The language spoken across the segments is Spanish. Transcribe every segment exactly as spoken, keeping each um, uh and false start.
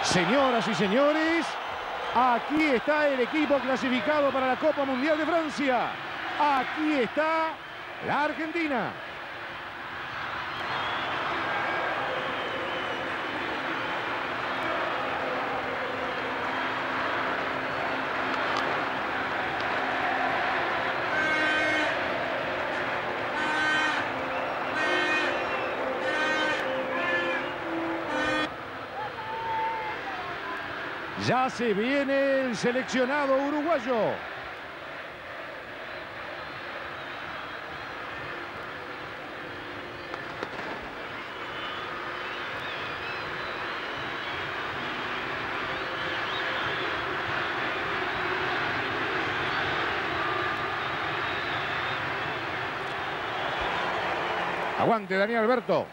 Señoras y señores, aquí está el equipo clasificado para la Copa Mundial de Francia. Aquí está la Argentina. Ya se viene el seleccionado uruguayo. Aguante, Daniel Alberto.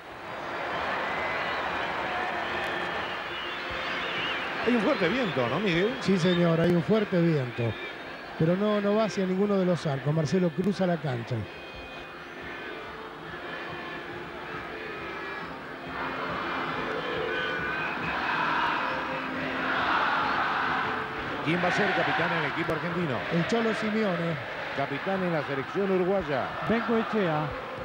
Hay un fuerte viento, ¿no, Miguel? Sí, señor, hay un fuerte viento. Pero no, no va hacia ninguno de los arcos. Marcelo cruza la cancha. ¿Quién va a ser capitán en el equipo argentino? El Cholo Simeone. Capitán en la selección uruguaya. Bengoechea.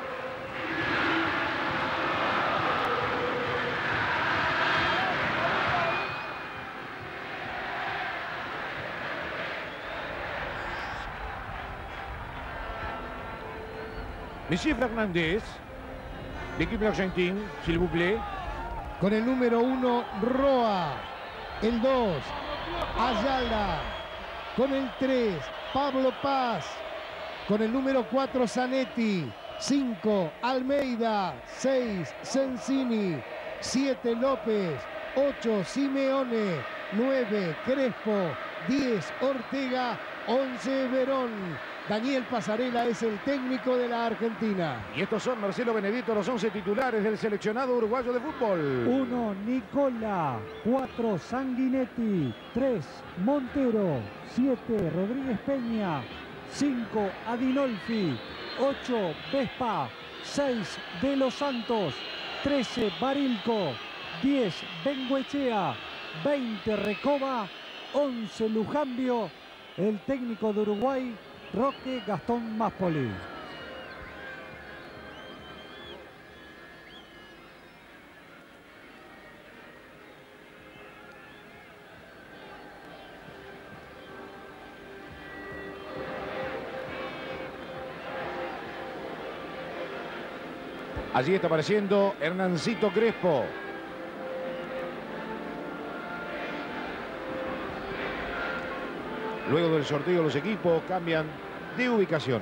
Monsieur Fernández, l'équipe argentine, s'il vous plaît. Con el número uno, Roa. El dos, Ayala. Con el tres, Pablo Paz. Con el número cuatro, Zanetti. cinco, Almeida. seis, Sensini. siete, López. ocho, Simeone. nueve, Crespo. diez, Ortega. once, Verón. Daniel Pasarela es el técnico de la Argentina. Y estos son, Marcelo Benedito, los once titulares del seleccionado uruguayo de fútbol. uno, Nicola. cuatro, Sanguinetti. tres, Montero. siete, Rodríguez Peña. cinco, Adinolfi. ocho, Vespa. seis, De los Santos. trece, Barilco. diez, Bengoechea. veinte, Recoba. once, Lujambio. El técnico de Uruguay, Roque Gastón Maspoli. Allí está apareciendo Hernancito Crespo. Luego del sorteo los equipos cambian de ubicación.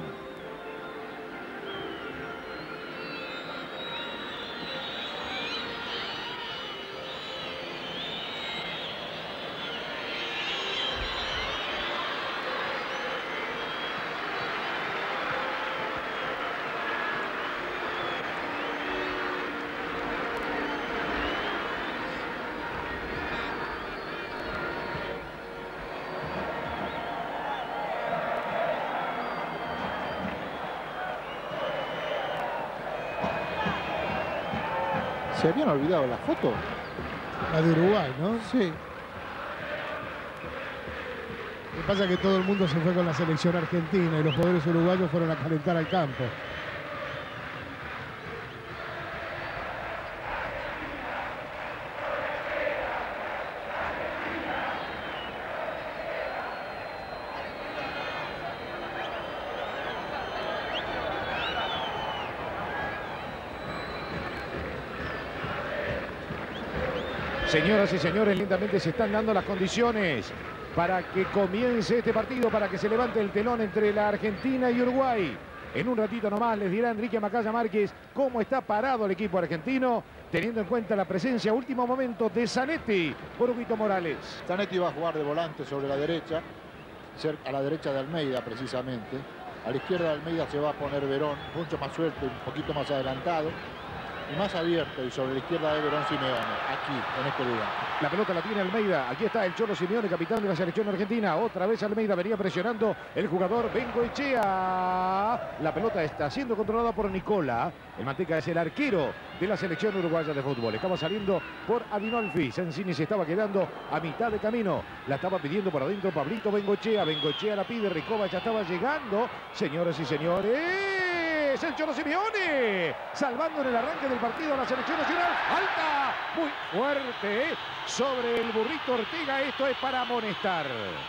Se habían olvidado la foto. La de Uruguay, ¿no? Sí. Lo que pasa es que todo el mundo se fue con la selección argentina y los jugadores uruguayos fueron a calentar al campo. Señoras y señores, lentamente se están dando las condiciones para que comience este partido, para que se levante el telón entre la Argentina y Uruguay. En un ratito nomás les dirá Enrique Macaya Márquez cómo está parado el equipo argentino, teniendo en cuenta la presencia, último momento, de Zanetti por Huguito Morales. Zanetti va a jugar de volante sobre la derecha, a la derecha de Almeida precisamente. A la izquierda de Almeida se va a poner Verón, mucho más suelto, un poquito más adelantado. y más abierto y sobre la izquierda de Verón Simeone, aquí, en este lugar. La pelota la tiene Almeida. Aquí está el Cholo Simeone, capitán de la selección argentina. Otra vez Almeida venía presionando el jugador Bengoechea. La pelota está siendo controlada por Nicola. El Manteca es el arquero de la selección uruguaya de fútbol. Estaba saliendo por Adinolfi. Sensini se estaba quedando a mitad de camino. La estaba pidiendo por adentro Pablito Bengoechea. Bengoechea la pide. Recoba ya estaba llegando. Señoras y señores, el Cholo Simeone salvando en el arranque del partido a la selección nacional. Alta, muy fuerte sobre el burrito Ortega. Esto es para amonestar.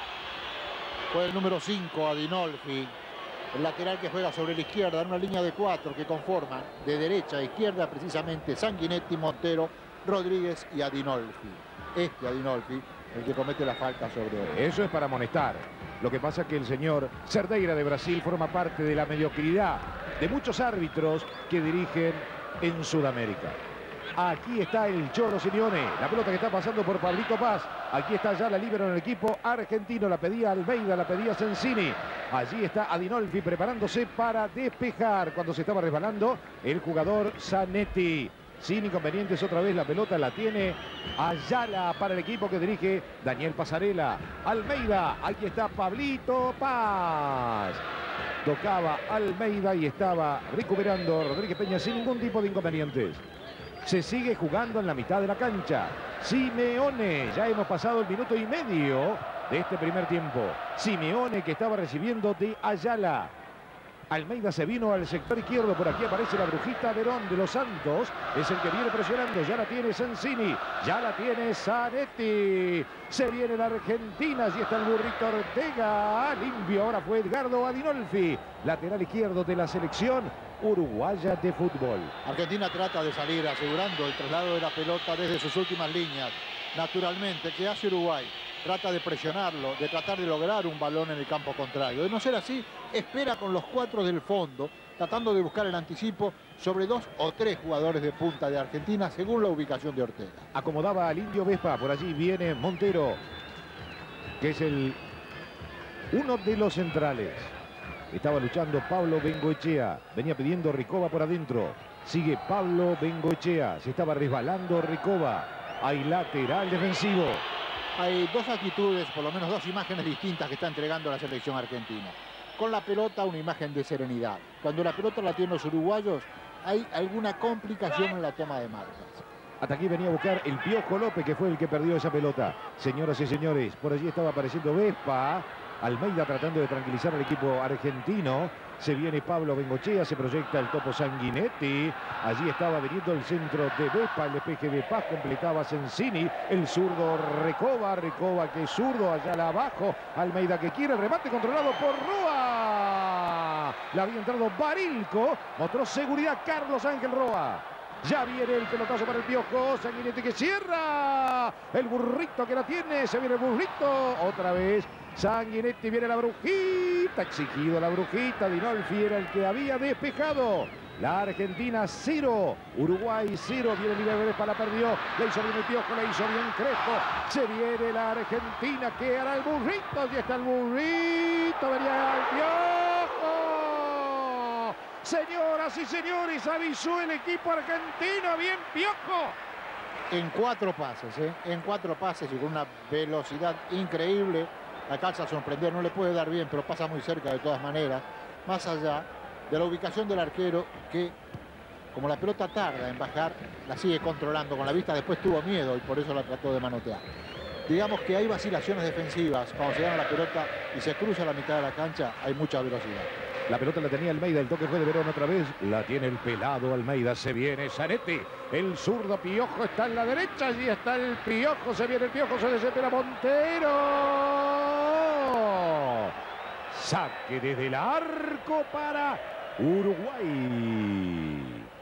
Fue el número cinco, Adinolfi, el lateral que juega sobre la izquierda en una línea de cuatro que conforman de derecha a izquierda precisamente Sanguinetti, Montero, Rodríguez y Adinolfi. Este Adinolfi, el que comete la falta sobre él. Eso es para amonestar. Lo que pasa es que el señor Cerdeira de Brasil forma parte de la mediocridad de muchos árbitros que dirigen en Sudamérica. Aquí está el Cholo Simeone. La pelota que está pasando por Pablito Paz. Aquí está ya la líbero en el equipo argentino. La pedía Almeida, la pedía Sensini. Allí está Adinolfi preparándose para despejar. Cuando se estaba resbalando el jugador Zanetti. Sin inconvenientes, otra vez la pelota la tiene Ayala para el equipo que dirige Daniel Pasarela. Almeida, aquí está Pablito Paz. Tocaba Almeida y estaba recuperando Rodríguez Peña sin ningún tipo de inconvenientes. Se sigue jugando en la mitad de la cancha. Simeone, ya hemos pasado el minuto y medio de este primer tiempo. Simeone que estaba recibiendo de Ayala. Almeida se vino al sector izquierdo, por aquí aparece la brujita Verón de los Santos, es el que viene presionando, ya la tiene Sensini, ya la tiene Zanetti, se viene la Argentina, allí está el burrito Ortega, limpio, ahora fue Edgardo Adinolfi, lateral izquierdo de la selección uruguaya de fútbol. Argentina trata de salir asegurando el traslado de la pelota desde sus últimas líneas, naturalmente, ¿qué hace Uruguay? Trata de presionarlo, de tratar de lograr un balón en el campo contrario. De no ser así, espera con los cuatro del fondo, tratando de buscar el anticipo sobre dos o tres jugadores de punta de Argentina, según la ubicación de Ortega. Acomodaba al Indio Vespa, por allí viene Montero, que es el uno de los centrales. Estaba luchando Pablo Bengoechea, venía pidiendo Recoba por adentro. Sigue Pablo Bengoechea, se estaba resbalando Recoba. Hay lateral defensivo. Hay dos actitudes, por lo menos dos imágenes distintas que está entregando la selección argentina. Con la pelota una imagen de serenidad. Cuando la pelota la tienen los uruguayos hay alguna complicación en la toma de marcas. Hasta aquí venía a buscar el Piojo López, que fue el que perdió esa pelota. Señoras y señores, por allí estaba apareciendo Vespa. Almeida tratando de tranquilizar al equipo argentino. Se viene Pablo Bengoechea, se proyecta el topo Sanguinetti. Allí estaba viniendo el centro de Vespa, el despeje de Paz completaba Sensini. El zurdo Recoba, Recoba que es zurdo, allá abajo. Almeida que quiere el remate controlado por Roa. Le había entrado Barilco, mostró seguridad Carlos Ángel Roa. Ya viene el pelotazo para el Piojo, Sanguinetti que cierra. El burrito que la tiene, se viene el burrito. Otra vez Sanguinetti, viene la brujita, exigido la brujita. Adinolfi era el que había despejado. La Argentina cero, Uruguay cero. Viene Libre Vespa, la perdió. Le hizo bien el Piojo, le hizo bien Crespo. Se viene la Argentina, que hará el burrito. Allí está el burrito, venía el Piojo. Señoras y señores, avisó el equipo argentino. Bien Piojo. En cuatro pases, ¿eh? en cuatro pases y con una velocidad increíble. Alcanza a sorprender, no le puede dar bien, pero pasa muy cerca de todas maneras. Más allá de la ubicación del arquero, que como la pelota tarda en bajar, la sigue controlando con la vista. Después tuvo miedo y por eso la trató de manotear. Digamos que hay vacilaciones defensivas. Cuando se gana la pelota y se cruza la mitad de la cancha, hay mucha velocidad. La pelota la tenía Almeida, el toque fue de Verón otra vez. La tiene el pelado Almeida, se viene Zanetti. El zurdo Piojo está en la derecha, allí está el Piojo, se viene el Piojo, se desespera Montero. Saque desde el arco para Uruguay.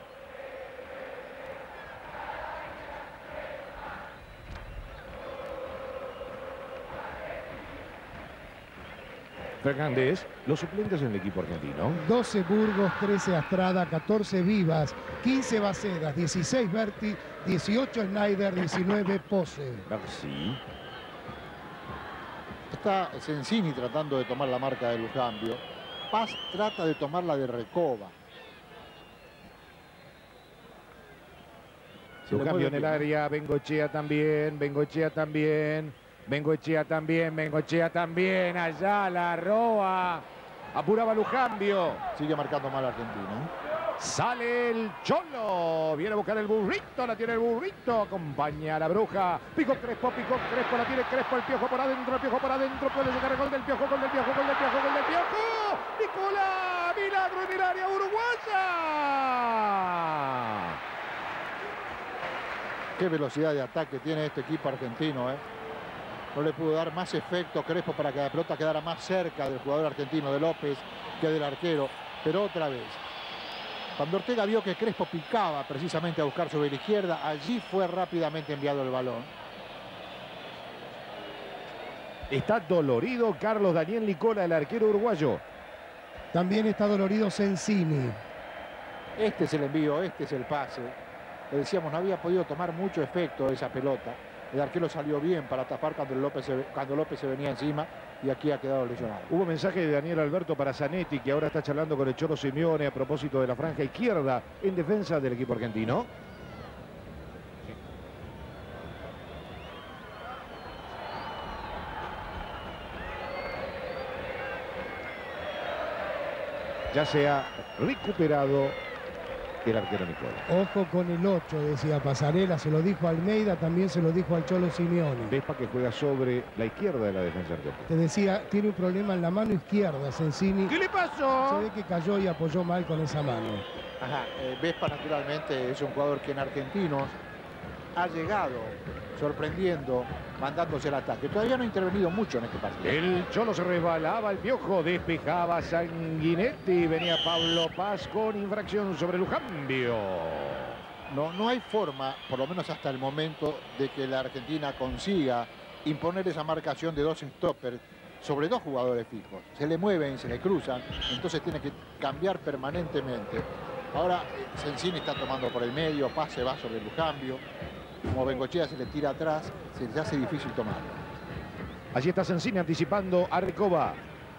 Fernández, los suplentes en el equipo argentino. doce Burgos, trece Astrada, catorce Vivas, quince Bacedas, dieciséis Berti, dieciocho Schneider, diecinueve Pose. Sí. Está Sensini tratando de tomar la marca del cambio. Paz trata de tomar la de Recoba. Lujanbio en el área, Bengoechea también, Bengoechea también, Bengoechea también, Bengoechea también, Ayala, Roa, apuraba Lujanbio. Sigue marcando mal Argentina, ¿eh? Sale el Cholo, viene a buscar el burrito, la tiene el burrito, acompaña a la bruja, picó Crespo, picó Crespo, la tiene Crespo, el Piojo por adentro, el Piojo por adentro, puede llegar el gol del Piojo, gol del Piojo, gol del Piojo, gol del Piojo, Nicolás, milagro en el área uruguaya. Qué velocidad de ataque tiene este equipo argentino, ¿eh? No le pudo dar más efecto Crespo para que la pelota quedara más cerca del jugador argentino, de López, que del arquero, pero otra vez. Cuando Ortega vio que Crespo picaba precisamente a buscar sobre la izquierda, allí fue rápidamente enviado el balón. Está dolorido Carlos Daniel Nicola, el arquero uruguayo. También está dolorido Sensini. Este es el envío, este es el pase. Le decíamos, no había podido tomar mucho efecto esa pelota. El arquero salió bien para tapar cuando López se, cuando López se venía encima y aquí ha quedado lesionado. Hubo mensaje de Daniel Alberto para Zanetti, que ahora está charlando con el Cholo Simeone a propósito de la franja izquierda en defensa del equipo argentino. Ya se ha recuperado el arquero Nicola. Ojo con el ocho, decía Pasarela, se lo dijo Almeida, también se lo dijo al Cholo Simeone. Vespa, que juega sobre la izquierda de la defensa argentina. Te decía, tiene un problema en la mano izquierda, Sensini. ¿Qué le pasó? Se ve que cayó y apoyó mal con esa mano. Ajá, eh, Vespa naturalmente es un jugador que en Argentinos ha llegado sorprendiendo, mandándose el ataque. Todavía no ha intervenido mucho en este partido. El Cholo se resbalaba, el Piojo despejaba Sanguinetti, venía Pablo Paz con infracción sobre Lujanbio. No, no hay forma, por lo menos hasta el momento, de que la Argentina consiga imponer esa marcación de dos stoppers sobre dos jugadores fijos. Se le mueven, se le cruzan, entonces tiene que cambiar permanentemente. Ahora Sensini está tomando por el medio, Paz se va sobre Lujanbio. Como Bengoechea se le tira atrás, se les hace difícil tomarlo. Allí está Sensini anticipando a Recoba.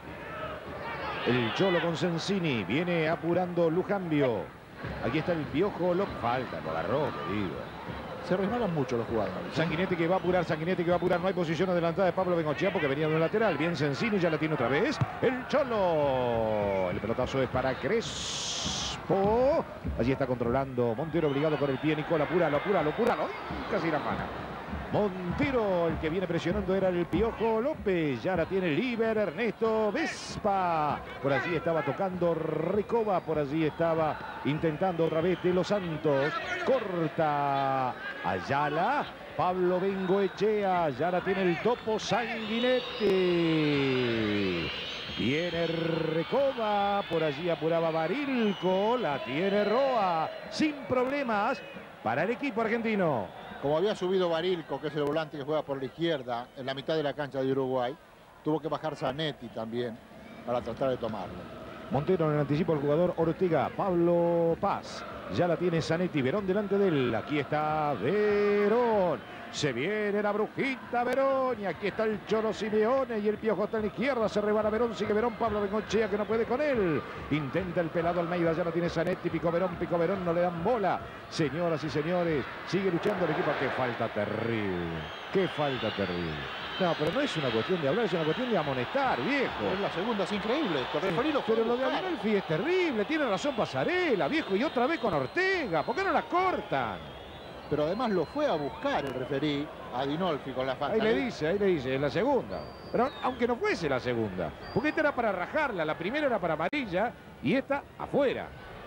El Cholo con Sensini, viene apurando Lujanbio. Aquí está el Piojo, lo falta, lo agarró, le digo. Se resbalan mucho los jugadores. Sanguinetti que va a apurar, Sanguinetti que va a apurar. No hay posición adelantada de Pablo Bengoechea porque venía de un lateral. Bien Sensini, ya la tiene otra vez. El Cholo. El pelotazo es para Crespo. Allí está controlando Montero, obligado con el pie. Nicola, apúralo, apúralo, apúralo. Casi la mano. Montero, el que viene presionando era el Piojo López. Ya la tiene Liber, Ernesto Vespa. Por allí estaba tocando Recoba. Por allí estaba intentando otra vez de los Santos. Corta Ayala. Pablo Bengoechea. Ya la tiene el topo Sanguinetti. Viene Recoba. Por allí apuraba Barilco. La tiene Roa. Sin problemas para el equipo argentino. Como había subido Barilco, que es el volante que juega por la izquierda, en la mitad de la cancha de Uruguay, tuvo que bajar Zanetti también para tratar de tomarlo. Montero en el anticipo, el jugador Ortega. Pablo Paz. Ya la tiene Zanetti. Verón delante de él. Aquí está Verón. Se viene la brujita Verón. Y aquí está el Cholo Simeone. Y el Piojo está en la izquierda. Se rebala Verón. Sigue Verón. Pablo Bengoechea que no puede con él. Intenta el pelado Almeida. Ya la tiene Zanetti. Picó Verón. Picó Verón. No le dan bola. Señoras y señores. Sigue luchando el equipo. Qué falta terrible. Qué falta terrible. No, pero no es una cuestión de hablar, es una cuestión de amonestar, viejo. Es la segunda, es increíble esto. Sí, pero lo de Adinolfi es terrible, tiene razón Pasarela, viejo, y otra vez con Ortega. ¿Por qué no la cortan? Pero además lo fue a buscar el referí, a Adinolfi con la falta. Ahí le dice, ahí le dice, es la segunda. Pero aunque no fuese la segunda, porque esta era para rajarla, la primera era para amarilla y esta afuera.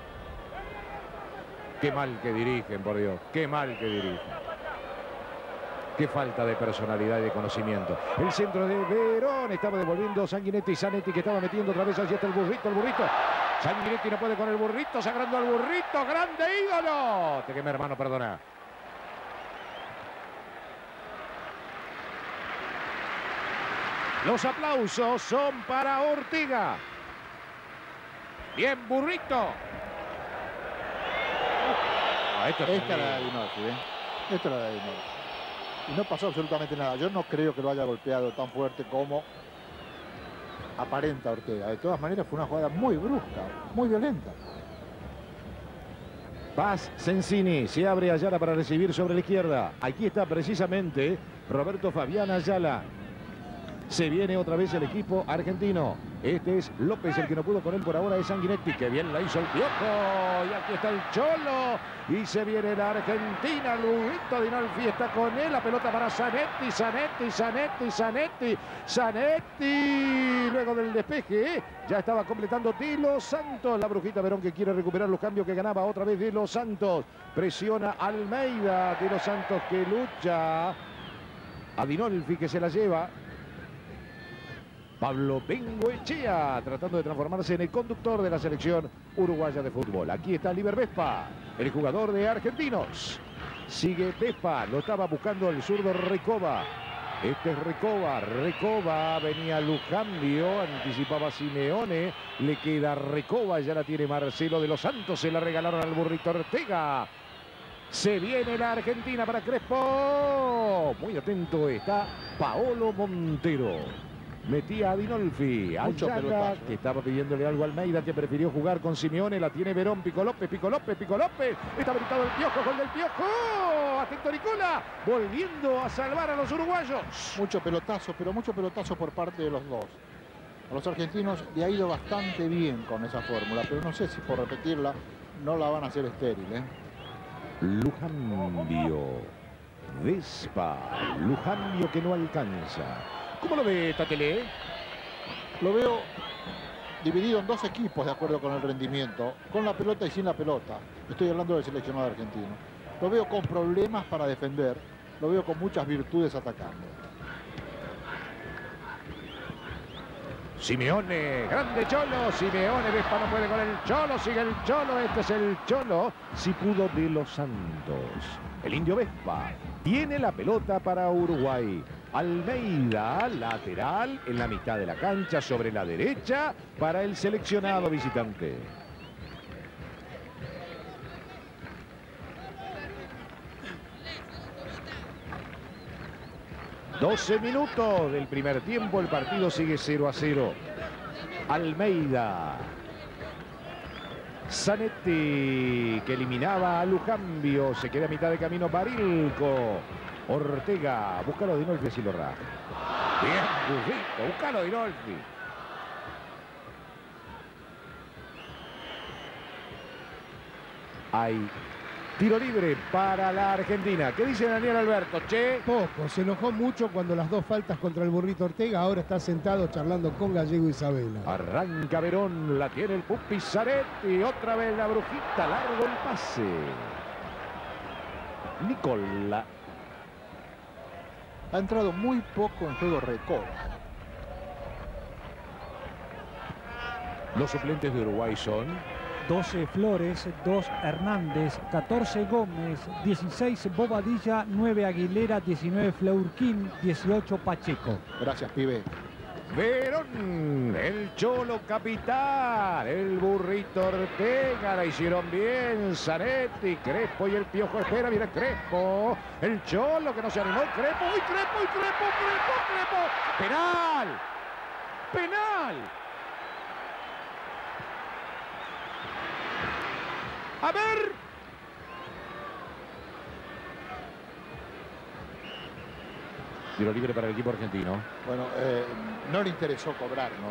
Qué mal que dirigen, por Dios, qué mal que dirigen. Qué falta de personalidad y de conocimiento. El centro de Verón. Estaba devolviendo Sanguinetti y Zanetti que estaba metiendo otra vez. Allí está el burrito, el burrito. Sanguinetti no puede con el burrito. Sagrando al burrito. ¡Grande ídolo! Te quemé, hermano, perdona. Los aplausos son para Ortega. Bien, burrito. Ah, esto Esta era de Adinolfi, ¿eh? Esta era de Adinolfi. Y no pasó absolutamente nada. Yo no creo que lo haya golpeado tan fuerte como aparenta Ortega. De todas maneras fue una jugada muy brusca, muy violenta. Paz, Sensini, se abre Ayala para recibir sobre la izquierda. Aquí está precisamente Roberto Fabián Ayala. Se viene otra vez el equipo argentino. Este es López, el que no pudo con él por ahora es Sanguinetti. Que bien la hizo el Piojo. Y aquí está el Cholo. Y se viene la Argentina. Luguito Dinolfi está con él. La pelota para Zanetti, Zanetti, Zanetti, Zanetti, Zanetti. Luego del despeje, ya estaba completando De Los Santos. La Brujita Verón que quiere recuperar los cambios que ganaba otra vez De Los Santos. Presiona Almeida. De Los Santos que lucha. A Dinolfi que se la lleva. Pablo Bengoechea tratando de transformarse en el conductor de la selección uruguaya de fútbol. Aquí está Liber Vespa, el jugador de Argentinos. Sigue Vespa, lo estaba buscando el zurdo Recoba. Este es Recoba, Recoba, venía Lujambio, anticipaba Simeone, le queda Recoba, ya la tiene Marcelo de los Santos, se la regalaron al burrito Ortega. Se viene la Argentina para Crespo. Muy atento está Paolo Montero. Metía a Dinolfi, Ayala, que estaba pidiéndole algo a Almeida, que prefirió jugar con Simeone, la tiene Verón, Pico López, Pico López, Pico López, está habilitado el Piojo, gol del Piojo, atento Nicola, volviendo a salvar a los uruguayos. Mucho pelotazo, pero mucho pelotazo por parte de los dos. A los argentinos le ha ido bastante bien con esa fórmula, pero no sé si por repetirla no la van a hacer estéril, ¿eh? Lujambio, Vespa, Lujambio que no alcanza. ¿Cómo lo ve Tatelé? Lo veo dividido en dos equipos de acuerdo con el rendimiento, con la pelota y sin la pelota. Estoy hablando del seleccionado argentino. Lo veo con problemas para defender, lo veo con muchas virtudes atacando. Simeone, grande Cholo, Simeone, Vespa no puede con el Cholo, sigue el Cholo, este es el Cholo, si pudo De Los Santos. El indio Vespa tiene la pelota para Uruguay. Almeida, lateral, en la mitad de la cancha, sobre la derecha, para el seleccionado visitante. doce minutos del primer tiempo, el partido sigue cero a cero. Almeida. Zanetti, que eliminaba a Lujambio, se queda a mitad de camino Barilco. Ortega, búscalo a Dinolfi si lo raja. Bien, Bujito, búscalo a Dinolfi. Hay tiro libre para la Argentina. ¿Qué dice Daniel Alberto? Che. Poco, se enojó mucho cuando las dos faltas contra el burrito Ortega. Ahora está sentado charlando con Gallego Isabela. Arranca Verón, la tiene el Pupi Zanetti. Otra vez la Brujita, largo el pase. Nicola. Ha entrado muy poco en juego Recoba. Los suplentes de Uruguay son doce Flores, dos Hernández, catorce Gómez, dieciséis Bobadilla, nueve Aguilera, diecinueve Fleurquín, dieciocho Pacheco. Gracias, pibe. Verón, el Cholo capitán, el burrito Ortega, la hicieron bien, Zanetti, Crespo y el Piojo espera, mira Crespo, el Cholo que no se animó, Crespo, uy Crespo, uy Crespo, Crespo, Crespo, penal, penal. A ver. Tiro libre para el equipo argentino. Bueno, eh, no le interesó cobrar, ¿no?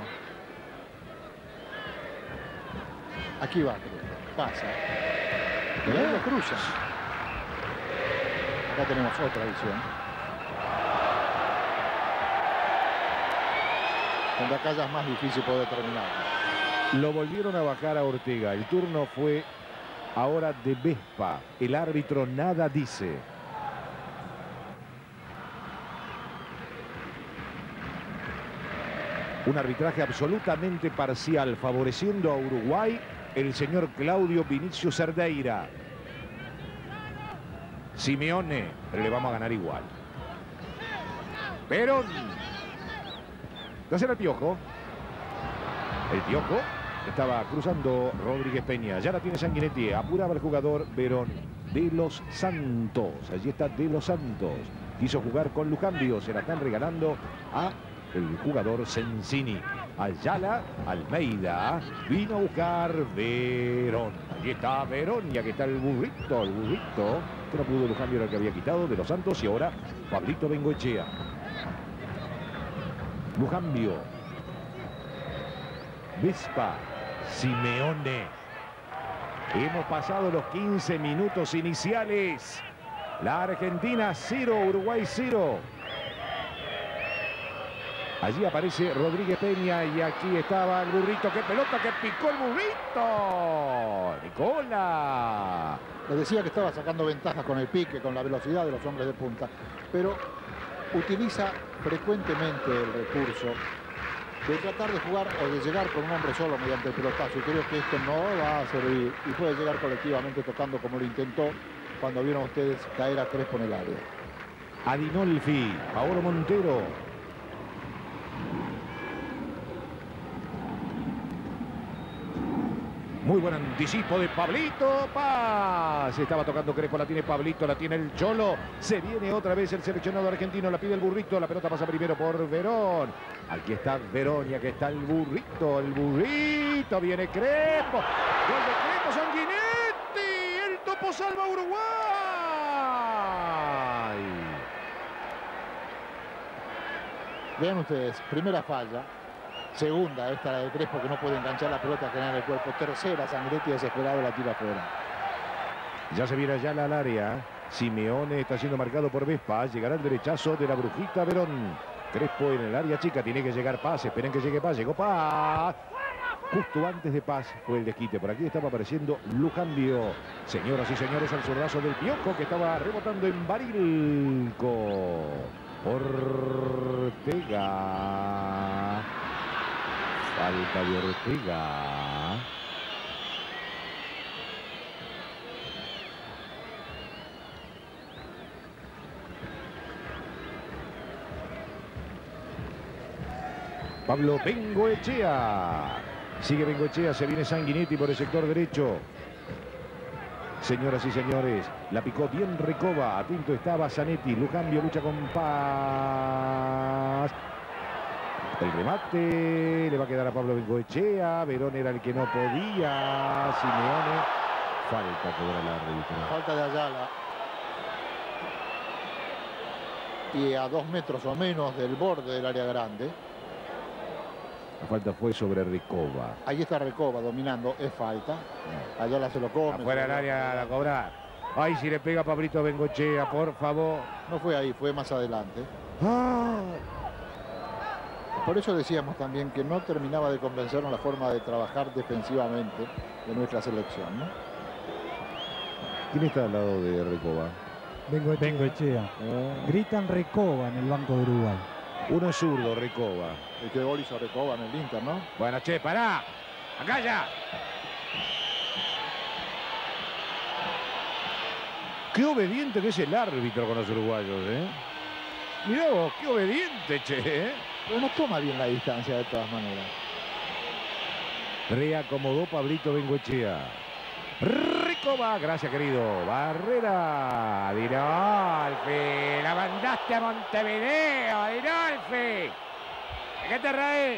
Aquí va, pasa. Y ahí lo cruza. Acá tenemos otra visión. Donde acá ya es más difícil poder terminar. Lo volvieron a bajar a Ortega. El turno fue ahora de Vespa. El árbitro nada dice. Un arbitraje absolutamente parcial, favoreciendo a Uruguay el señor Claudio Vinicio Cerdeira. Simeone, pero le vamos a ganar igual. Verón. Hacer el Piojo. El Piojo estaba cruzando Rodríguez Peña. Ya la tiene Sanguinetti. Apuraba el jugador Verón. De Los Santos. Allí está De Los Santos. Quiso jugar con Lujambio. Se la están regalando a el jugador Sensini. Ayala, Almeida, vino a buscar Verón. Allí está Verón, y aquí está el burrito, el burrito, que no pudo Lujambio, era el que había quitado de los Santos, y ahora Pablito Bengoechea. Lujambio, Vespa, Simeone. Hemos pasado los quince minutos iniciales. La Argentina cero, Uruguay cero. Allí aparece Rodríguez Peña y aquí estaba el burrito. ¡Qué pelota que picó el burrito! ¡Nicola! Le decía que estaba sacando ventaja con el pique, con la velocidad de los hombres de punta, pero utiliza frecuentemente el recurso de tratar de jugar o de llegar con un hombre solo mediante el pelotazo. Y creo que esto no va a servir y puede llegar colectivamente tocando como lo intentó cuando vieron ustedes caer a Crespo en el área. Adinolfi, Paolo Montero. Muy buen anticipo de Pablito Paz. Estaba tocando Crespo, la tiene Pablito, la tiene el Cholo. Se viene otra vez el seleccionado argentino, la pide el burrito. La pelota pasa primero por Verón. Aquí está Verón y aquí está el burrito. El burrito, viene Crespo. Gol de Crespo, Sanguinetti. El topo salva a Uruguay. Vean ustedes, primera falla. Segunda, esta la de Crespo, que no puede enganchar la pelota, generar el cuerpo. Tercera, Sanguinetti desesperado la tira afuera. Ya se viene Ayala al área. Simeone está siendo marcado por Vespa. Llegará el derechazo de la brujita Verón. Crespo en el área chica, tiene que llegar Paz. Esperen que llegue Paz. Llegó Paz. Justo antes de Paz fue el desquite. Por aquí estaba apareciendo Lujambio. Señoras y señores, al zurdazo del Piojo, que estaba rebotando en Barilco. Ortega. Falta de Ortega. Pablo Bengoechea. Sigue Bengoechea, se viene Sanguinetti por el sector derecho. Señoras y señores, la picó bien Recoba. Atento estaba Zanetti. Lujambio lucha con Paz. El remate le va a quedar a Pablo Bengoechea. Verón era el que no podía. Simeone. Falta cobra el árbitro. Falta de Ayala. Y a dos metros o menos del borde del área grande. La falta fue sobre Recoba. Ahí está Recoba dominando. Es falta. Ayala se lo come. Afuera del área a cobrar. Ay, si le pega a Pablito Bengoechea, por favor. No fue ahí, fue más adelante. Ah. Por eso decíamos también que no terminaba de convencernos la forma de trabajar defensivamente de nuestra selección, ¿no? ¿Quién está al lado de Recoba? Bengoechea. Bengoechea. Ah. Gritan Recoba en el banco de Uruguay. Uno es zurdo, Recoba. El que gol hizo Recoba en el Inter, ¿no? Bueno, che, pará. Acá ya. Qué obediente que es el árbitro con los uruguayos, ¿eh? Mirá vos, qué obediente, che, ¿eh? Pero no toma bien la distancia de todas maneras. Reacomodó Pablito Bengoechea. Recoba, gracias querido. Barrera. Adinolfi. La mandaste a Montevideo, Adinolfi. ¿De qué te reí?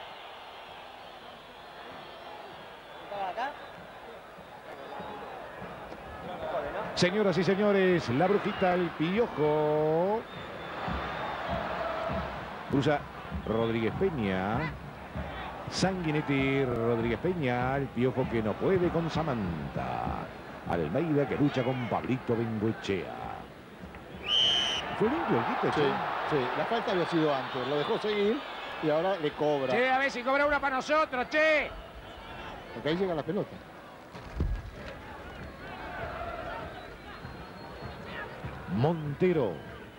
Señoras y señores, la brujita, el Piojo. Cruza Rodríguez Peña. Sanguinetti, Rodríguez Peña, el Piojo que no puede con Samantha. Almeida que lucha con Pablito Bengoechea. ¿Fue limpio el quite? Sí, sí, la falta había sido antes, lo dejó seguir y ahora le cobra. Che, a ver si cobra una para nosotros, che. Porque ahí llega la pelota. Montero.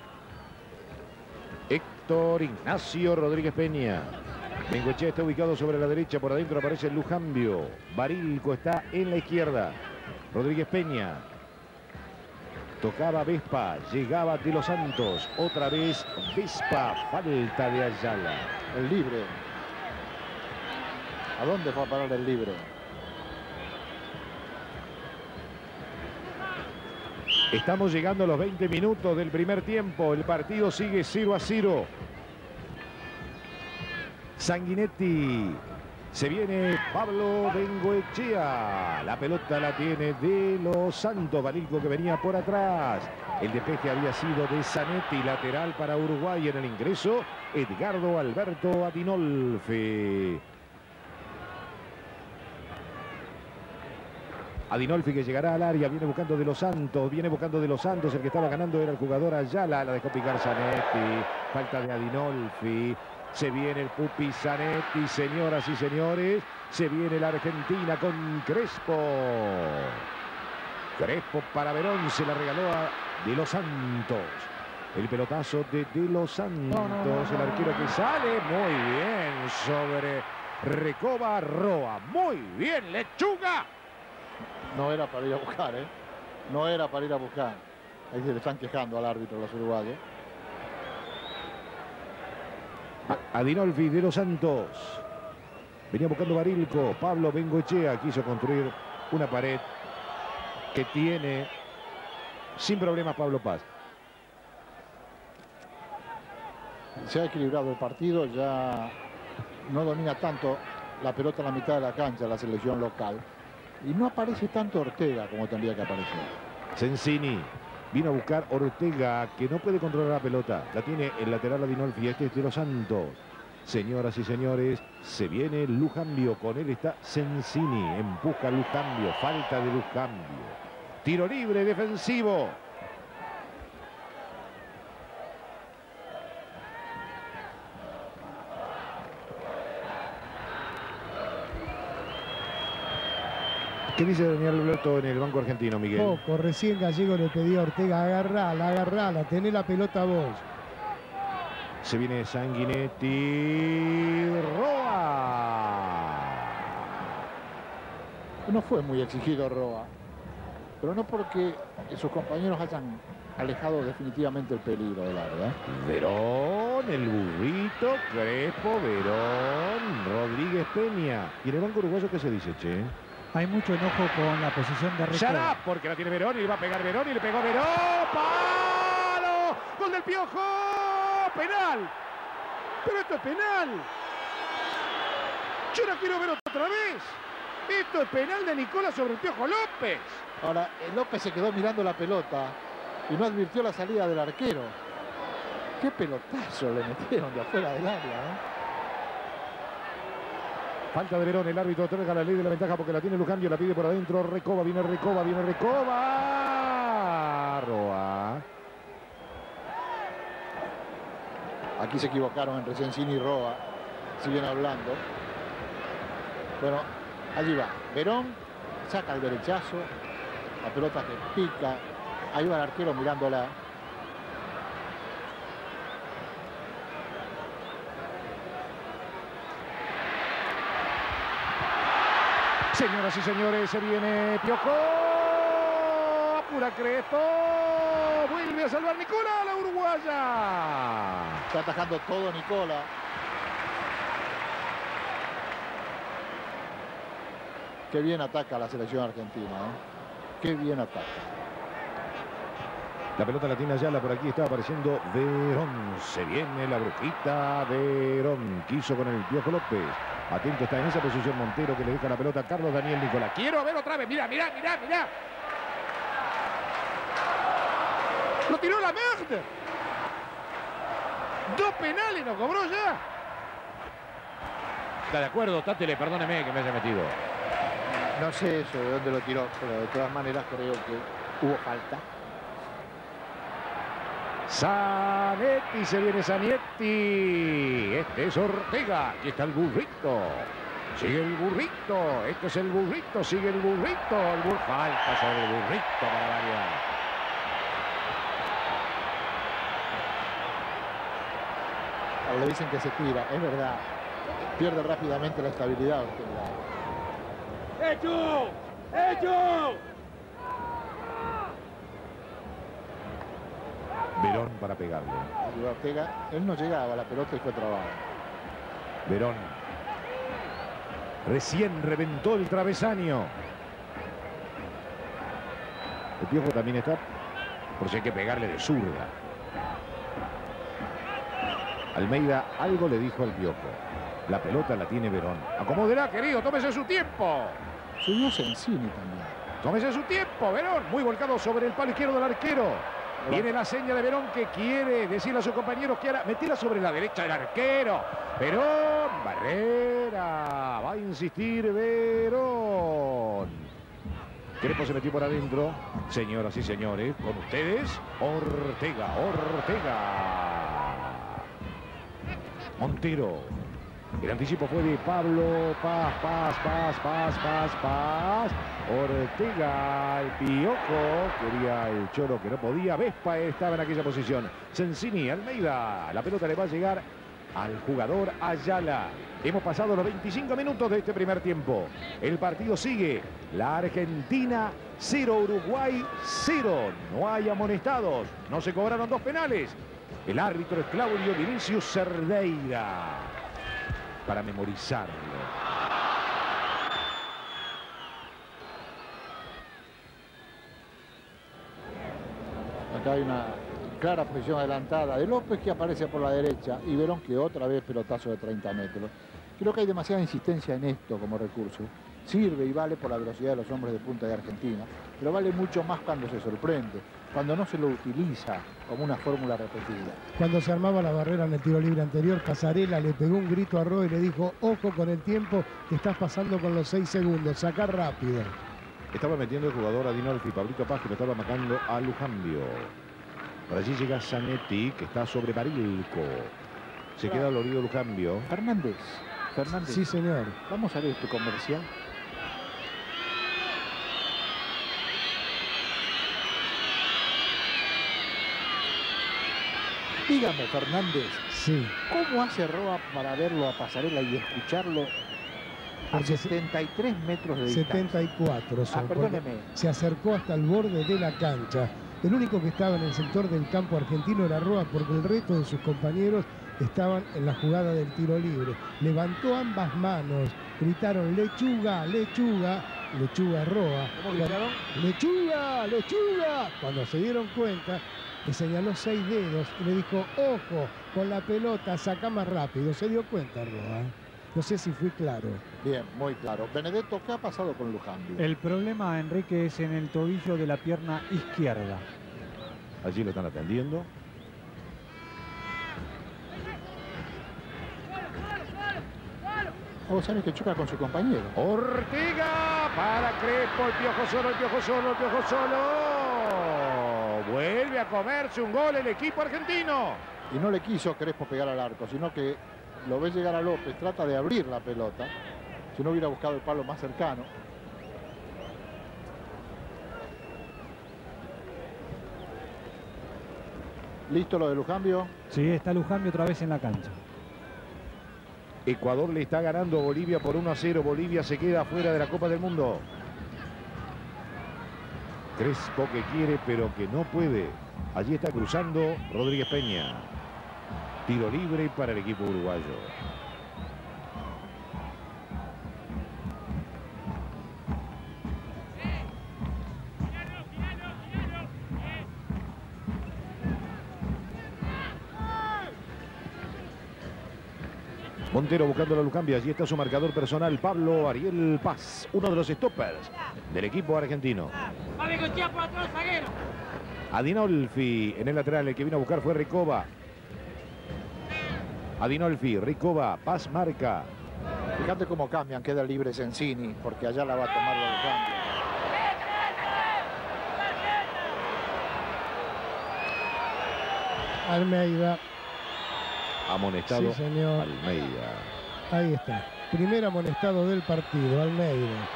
Héctor Ignacio Rodríguez Peña. Bengoechea está ubicado sobre la derecha, por adentro aparece Lujambio. Barilco está en la izquierda. Rodríguez Peña. Tocaba Vespa, llegaba De los Santos. Otra vez Vespa, falta de Ayala. El libre. ¿A dónde fue a parar el libre? Estamos llegando a los veinte minutos del primer tiempo. El partido sigue cero a cero. Sanguinetti. Se viene Pablo Bengoechea. La pelota la tiene De Los Santos. Barilco que venía por atrás. El despeje había sido de Zanetti. Lateral para Uruguay en el ingreso. Edgardo Alberto Adinolfi. Adinolfi que llegará al área. Viene buscando De Los Santos. Viene buscando De Los Santos. El que estaba ganando era el jugador Ayala. La dejó picar Zanetti. Falta de Adinolfi. Se viene el Pupi Zanetti, señoras y señores. Se viene la Argentina con Crespo. Crespo para Verón, se la regaló a De Los Santos. El pelotazo de De Los Santos, No, no, no, el arquero no, no. que sale. Muy bien sobre Recoba Roa. Muy bien, Lechuga. No era para ir a buscar, ¿eh? No era para ir a buscar. Ahí se le están quejando al árbitro los uruguayos. Adinolfi, De Los Santos. Venía buscando Barilco. Pablo Bengoechea quiso construir una pared que tiene sin problemas Pablo Paz. Se ha equilibrado el partido, ya no domina tanto la pelota en la mitad de la cancha la selección local. Y no aparece tanto Ortega como tendría que aparecer. Sensini vino a buscar Ortega, que no puede controlar la pelota. La tiene el lateral Adinolfi. Este es De Los Santos. Señoras y señores, se viene Lujambio. Con él está Sensini. Empuja Lujambio. Falta de Lujambio. Tiro libre defensivo. ¿Qué dice Daniel Alberto en el banco argentino, Miguel? Poco, recién Gallego le pedía a Ortega, agarrala, agarrala, tené la pelota vos. Se viene Sanguinetti. Roa. No fue muy exigido Roa, pero no porque sus compañeros hayan alejado definitivamente el peligro del área. Verón, el burrito, Crespo, Verón, Rodríguez Peña. ¿Y en el banco uruguayo qué se dice, che? Hay mucho enojo con la posición de Recoba. Yará, porque la tiene Verón y le va a pegar Verón y le pegó Verón. ¡Palo! ¡Gol del Piojo! ¡Penal! ¡Pero esto es penal! Yo la quiero ver otra vez. Esto es penal de Nicola sobre el Piojo López. Ahora, eh, López se quedó mirando la pelota y no advirtió la salida del arquero. ¡Qué pelotazo le metieron de afuera del área! ¿eh? Falta de Verón, el árbitro otorga la ley de la ventaja porque la tiene Lujambio, la pide por adentro, Recoba, viene Recoba, viene Recoba. Roa. Aquí se equivocaron entre Sensini y Roa, siguen hablando. Bueno, allí va. Verón saca el derechazo, la pelota que pica, ahí va el arquero mirándola. Señoras y señores, se viene Piojo. Apura Crespo. Vuelve a salvar Nicola, la uruguaya. Está atajando todo Nicola. Qué bien ataca la selección argentina, ¿eh? Qué bien ataca. La pelota la tiene Ayala, por aquí está apareciendo Verón. Se viene la brujita Verón. Quiso con el Piojo López. Atento está en esa posición Montero que le deja la pelota a Carlos Daniel Nicola. Quiero ver otra vez. Mira, mira, mira, mira. Lo tiró la merda. Dos penales nos cobró ya. Está de acuerdo, Tátele, perdóneme que me haya metido. No sé eso de dónde lo tiró, pero de todas maneras creo que hubo falta. Zanetti, se viene Zanetti. Este es Ortega. Aquí está el burrito. Sigue el burrito. Este es el burrito. Sigue el burrito. El bur... Falta sobre el burrito para variar. Ahora le dicen que se tira, es verdad. Pierde rápidamente la estabilidad. ¡Hecho! ¡Hecho! Verón para pegarle. Y Ortega, él no llegaba a la pelota y fue trabajo. Verón. Recién reventó el travesaño. El Piojo también está, por si hay que pegarle de zurda. Almeida algo le dijo al Piojo. La pelota la tiene Verón. Acomódela, querido, tómese su tiempo. Subió Sensini también. Tómese su tiempo, Verón. Muy volcado sobre el palo izquierdo del arquero. Viene la seña de Verón que quiere decirle a sus compañeros que ahora metida sobre la derecha del arquero. Verón, barrera. Va a insistir Verón. Crespo se metió por adentro. Señoras y señores, con ustedes, Ortega, Ortega. Montero. El anticipo fue de Pablo Paz, Paz, Paz, Paz, Paz, Paz. Ortega, el piojo. Quería el Choro que no podía. Vespa estaba en aquella posición. Sensini, Almeida. La pelota le va a llegar al jugador Ayala. Hemos pasado los veinticinco minutos de este primer tiempo. El partido sigue. La Argentina cero, Uruguay cero. No hay amonestados. No se cobraron dos penales. El árbitro es Claudio Vinicius Cerdeira. Para memorizarlo. Acá hay una clara posición adelantada de López, que aparece por la derecha, y Verón, que otra vez pelotazo de treinta metros. Creo que hay demasiada insistencia en esto como recurso. Sirve y vale por la velocidad de los hombres de punta de Argentina, pero vale mucho más cuando se sorprende, cuando no se lo utiliza como una fórmula repetida. Cuando se armaba la barrera en el tiro libre anterior, Pasarela le pegó un grito a Roa y le dijo: ojo con el tiempo que estás pasando con los seis segundos, sacar rápido. Estaba metiendo el jugador Adinolfi, Pablito Paz, que lo estaba marcando a Lujambio. Por allí llega Zanetti, que está sobre Barilco. Se queda dolorido Lujambio. Fernández, Fernández. Sí, señor. Vamos a ver este comercial. Dígame, Fernández, Sí. ¿cómo hace Roa para verlo a Pasarela y escucharlo a Porque setenta y tres metros de distancia? setenta y cuatro son, Ah, perdóneme. se acercó hasta el borde de la cancha. El único que estaba en el sector del campo argentino era Roa, porque el resto de sus compañeros estaban en la jugada del tiro libre. Levantó ambas manos, gritaron lechuga, lechuga, lechuga Roa. ¿Cómo gritaron? Lechuga, lechuga. Cuando se dieron cuenta, le señaló seis dedos y le dijo: ojo, con la pelota, saca más rápido. Se dio cuenta Roa. No sé si fui claro. Bien, muy claro. Benedetto, ¿qué ha pasado con Lujambio? El problema, Enrique, es en el tobillo de la pierna izquierda. Allí lo están atendiendo. Vos sabés que choca con su compañero. Ortega para Crespo, el Piojo solo, el Piojo solo, el Piojo solo. Vuelve a comerse un gol el equipo argentino. Y no le quiso Crespo pegar al arco, sino que lo ve llegar a López, trata de abrir la pelota. Si no hubiera buscado el palo más cercano. ¿Listo lo de Lujambio? Sí, está Lujambio otra vez en la cancha. Ecuador le está ganando a Bolivia por uno a cero. Bolivia se queda fuera de la Copa del Mundo. Crespo que quiere, pero que no puede. Allí está cruzando Rodríguez Peña. Tiro libre para el equipo uruguayo. Montero buscando la Lujambio. Allí está su marcador personal, Pablo Ariel Paz, uno de los stoppers del equipo argentino. Adinolfi en el lateral, el que vino a buscar fue Recoba. Adinolfi, Recoba, Paz marca. Fíjate cómo cambian, queda libre Sensini, porque allá la va a tomar la Lujambio. Almeida. Amonestado, Sí, señor. Almeida. Ahí está. Primer amonestado del partido, Almeida.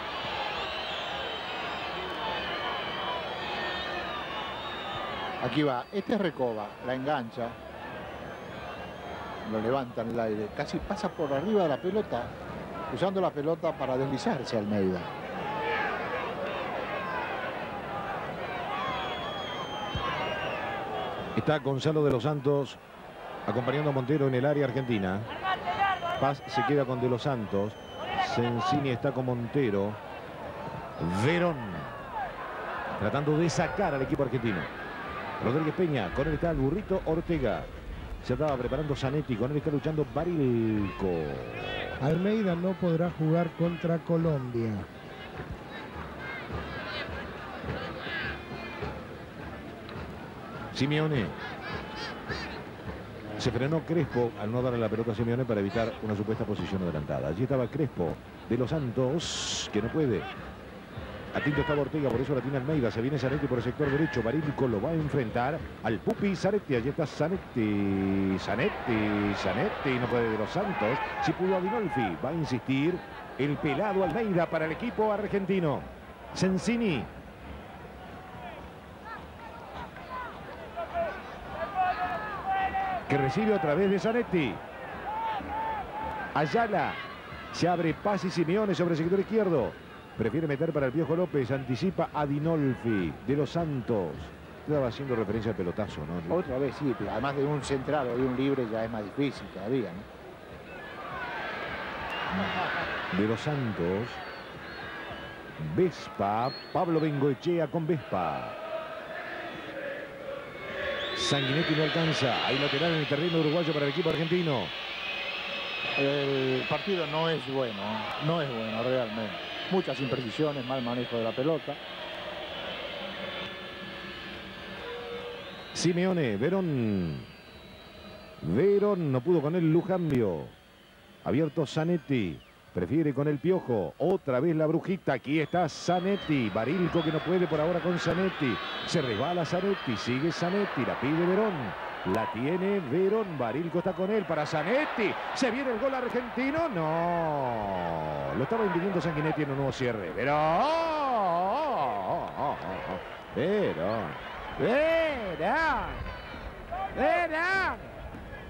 Aquí va, este es Recoba, la engancha. Lo levanta en el aire, casi pasa por arriba de la pelota, usando la pelota para deslizarse Almeida. Está Gonzalo de los Santos acompañando a Montero en el área argentina. Paz se queda con De los Santos. Sensini está con Montero. Verón tratando de sacar al equipo argentino. Rodríguez Peña, con él está el burrito Ortega. Se estaba preparando Zanetti, con él está luchando Barilco. Almeida no podrá jugar contra Colombia. Simeone. Se frenó Crespo al no darle la pelota a Simeone para evitar una supuesta posición adelantada. Allí estaba Crespo de los Santos, que no puede. Atento estaba Ortega, por eso la tiene Almeida. Se viene Zanetti por el sector derecho. Barilco lo va a enfrentar al Pupi Zanetti. Allí está Zanetti. Zanetti. Zanetti. No puede de los Santos. Si pudo Adinolfi. Va a insistir el pelado Almeida para el equipo argentino. Sensini. Que recibe otra vez de Zanetti. Ayala. Se abre Paz y Simeone sobre el sector izquierdo. Prefiere meter para el Piojo López. Anticipa a Adinolfi de los Santos. Estaba haciendo referencia al pelotazo, ¿no? Otra vez, sí. Además de un central o de un libre ya es más difícil todavía, ¿no? De los Santos. Vespa. Pablo Bengoechea con Vespa. Sanguinetti no alcanza. Hay lateral en el terreno uruguayo para el equipo argentino. El partido no es bueno. No es bueno realmente. Muchas imprecisiones, mal manejo de la pelota. Simeone, Verón. Verón no pudo con él, Lujambio. Abierto Zanetti. Prefiere con el Piojo. Otra vez la brujita. Aquí está Zanetti. Barilco que no puede por ahora con Zanetti. Se resbala Zanetti. Sigue Zanetti. La pide Verón. La tiene Verón. Barilco está con él para Zanetti. ¿Se viene el gol argentino? No. Lo estaba impidiendo Sanguinetti en un nuevo cierre. Verón. Verón. Verón. Verón.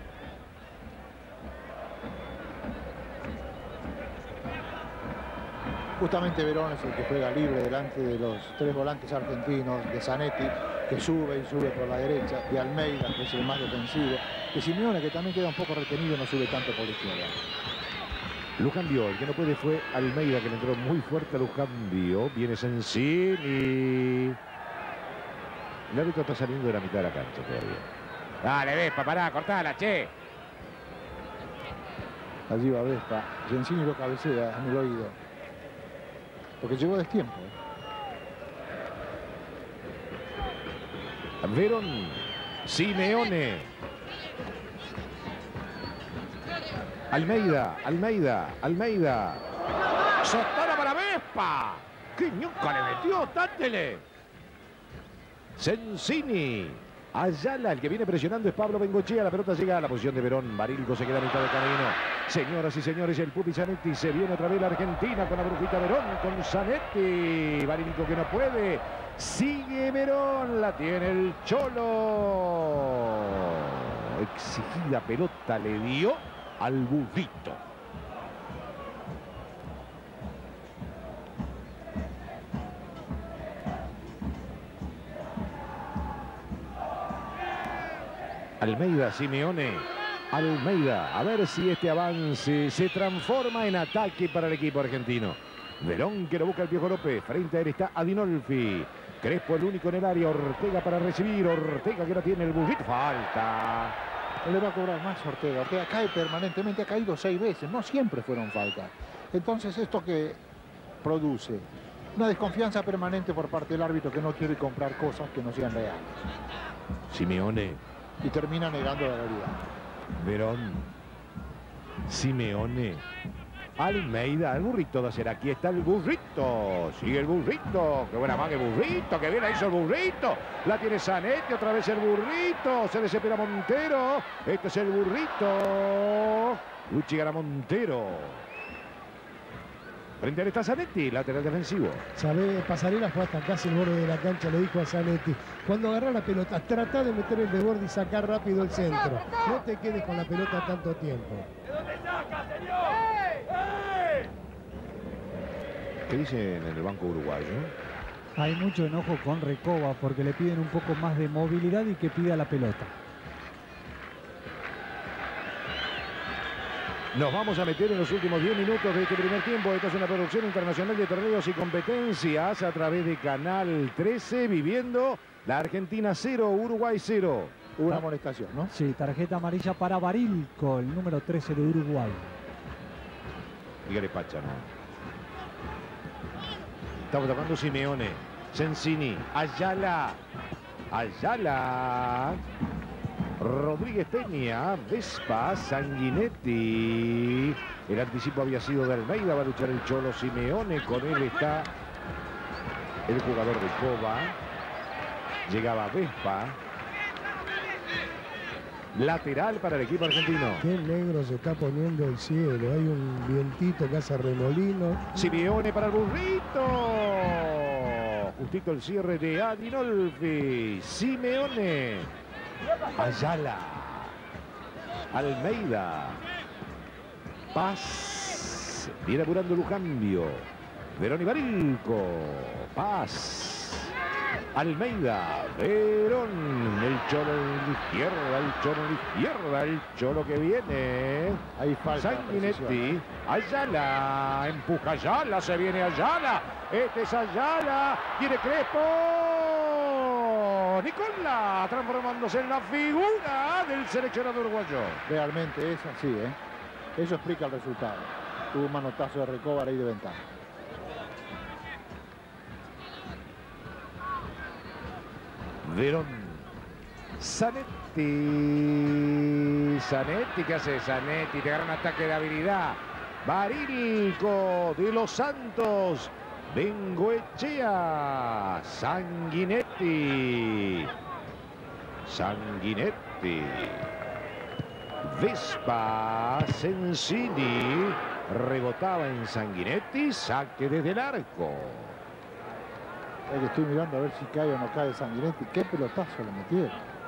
Justamente Verón es el que juega libre delante de los tres volantes argentinos, de Zanetti, que sube y sube por la derecha, de Almeida, que es el más defensivo, de Simeone, que también queda un poco retenido, no sube tanto por la izquierda. Lujambio, el que no puede fue Almeida, que le entró muy fuerte a Lujambio. Viene Sensini. El árbitro está saliendo de la mitad de la cancha todavía. Dale, Vespa, pará, cortala, che. Allí va Vespa, Sensini lo cabecea en el oído. Porque llegó a destiempo. ¿eh? Verón. Simeone. Almeida, Almeida, Almeida. Sotana para Vespa. ¡Qué ñuca le metió! ¡Tátele! Sensini. Ayala, el que viene presionando es Pablo Bengoechea. La pelota llega a la posición de Verón. Barilco se queda a mitad de camino. Señoras y señores, el Pupi Zanetti. Se viene otra vez la Argentina con la brujita Verón, con Zanetti. Barilco que no puede. Sigue Verón. La tiene el Cholo. Exigida pelota le dio al burrito. Almeida, Simeone. Almeida, a ver si este avance se transforma en ataque para el equipo argentino. Verón que lo busca el Piojo López. Frente a él está Adinolfi. Crespo el único en el área. Ortega para recibir. Ortega que la tiene el burrito. Falta. Le va a cobrar más Ortega. Ortega cae permanentemente. Ha caído seis veces. No siempre fueron faltas. Entonces esto que produce una desconfianza permanente por parte del árbitro, que no quiere comprar cosas que no sean reales. Simeone. Y termina negando la realidad. Verón. Simeone. Almeida, el burrito va a ser. Aquí está el burrito. Sigue el burrito. Qué buena manga el burrito. Qué bien la hizo el burrito. La tiene Zanetti. Otra vez el burrito. Se desespera Montero. Este es el burrito. Luchi gana Montero. Frente a él está Zanetti, lateral defensivo. Sabe, Pasarela fue hasta casi el borde de la cancha, le dijo a Zanetti: cuando agarra la pelota, trata de meter el de borde y sacar rápido el centro. No te quedes con la pelota tanto tiempo. ¿De dónde saca, señor? ¿Qué dicen en el banco uruguayo? Hay mucho enojo con Recoba porque le piden un poco más de movilidad y que pida la pelota. Nos vamos a meter en los últimos diez minutos de este primer tiempo. Esta es una producción internacional de torneos y competencias a través de Canal trece, viviendo la Argentina cero, Uruguay cero. Una amonestación, ¿no? Sí, tarjeta amarilla para Barilco, el número trece de Uruguay. Dígale Pacha, ¿no? Estaba tocando Simeone. Sensini. Ayala. Ayala. Rodríguez Peña. Vespa. Sanguinetti. El anticipo había sido de Almeida. Va a luchar el Cholo Simeone. Con él está el jugador de Cova. Llegaba Vespa. Lateral para el equipo argentino. Qué negro se está poniendo el cielo. Hay un vientito que hace remolino. Simeone para el burrito. Justito el cierre de Adinolfi. Simeone. Ayala. Almeida. Paz. Viene apurando Lujambio. Verón y Barilco. Paz. Almeida, Verón, el Cholo en la izquierda, el Cholo en la izquierda, el Cholo que viene. Ahí falta Sanguinetti, Ayala, empuja Ayala, se viene Ayala, este es Ayala, tiene Crespo. Nicola, transformándose en la figura del seleccionado uruguayo. Realmente es así, ¿eh? Eso explica el resultado. Tuvo un manotazo de Recobar ahí de ventaja. Verón. Zanetti. Zanetti, ¿qué hace Zanetti? Te agarra un ataque de habilidad. Barilco de los Santos. Bengoechea. Sanguinetti. Sanguinetti. Vespa. Sensini. Rebotaba en Sanguinetti. Saque desde el arco. Que estoy mirando a ver si cae o no cae Sanguinetti. Qué pelotazo le metieron.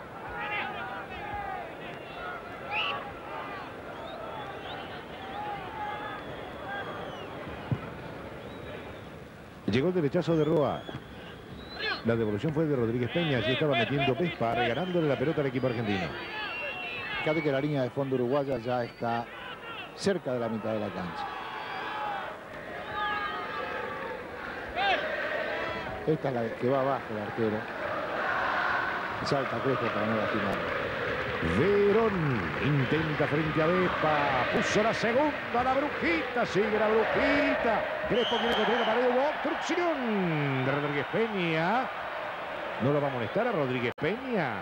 Llegó el derechazo de Roa. La devolución fue de Rodríguez Peña. Allí estaba metiendo Vespa, regalándole la pelota al equipo argentino. Fíjate que la línea de fondo uruguaya ya está cerca de la mitad de la cancha. Esta es la que va abajo el arquero. Salta Crespo para no lastimar. Verón intenta frente a Vespa. Puso la segunda, la brujita. Sigue la brujita. Crespo quiere construir la pared. Hubo obstrucción de Rodríguez Peña. ¿No lo va a molestar a Rodríguez Peña?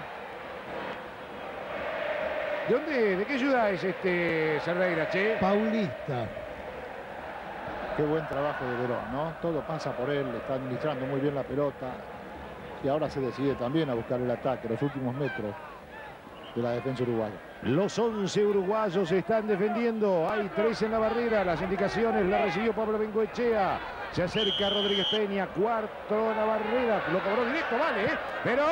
¿De dónde? ¿De qué ciudad es este Cerdeira, che? Paulista. Qué buen trabajo de Verón, ¿no? Todo pasa por él, está administrando muy bien la pelota. Y ahora se decide también a buscar el ataque, los últimos metros de la defensa uruguaya. Los once uruguayos están defendiendo. Hay tres en la barrera. Las indicaciones las recibió Pablo Bengoechea. Se acerca Rodríguez Peña. Cuarto en la barrera. Lo cobró directo, vale, ¿eh? Pero...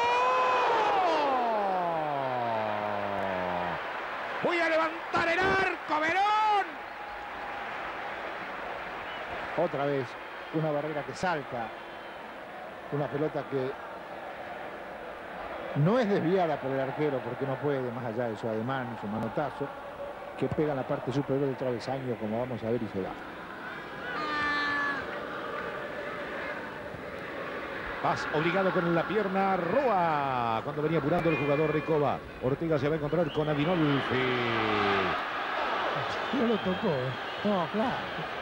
voy a levantar el arco, Verón. Otra vez, una barrera que salta. Una pelota que no es desviada por el arquero porque no puede, más allá de su ademán, su manotazo, que pega en la parte superior del travesaño, como vamos a ver, y se va. Paz obligado con la pierna Roa. Cuando venía apurando el jugador Recoba. Ortega se va a encontrar con Adinolfi. No lo tocó, ¿eh? No, claro.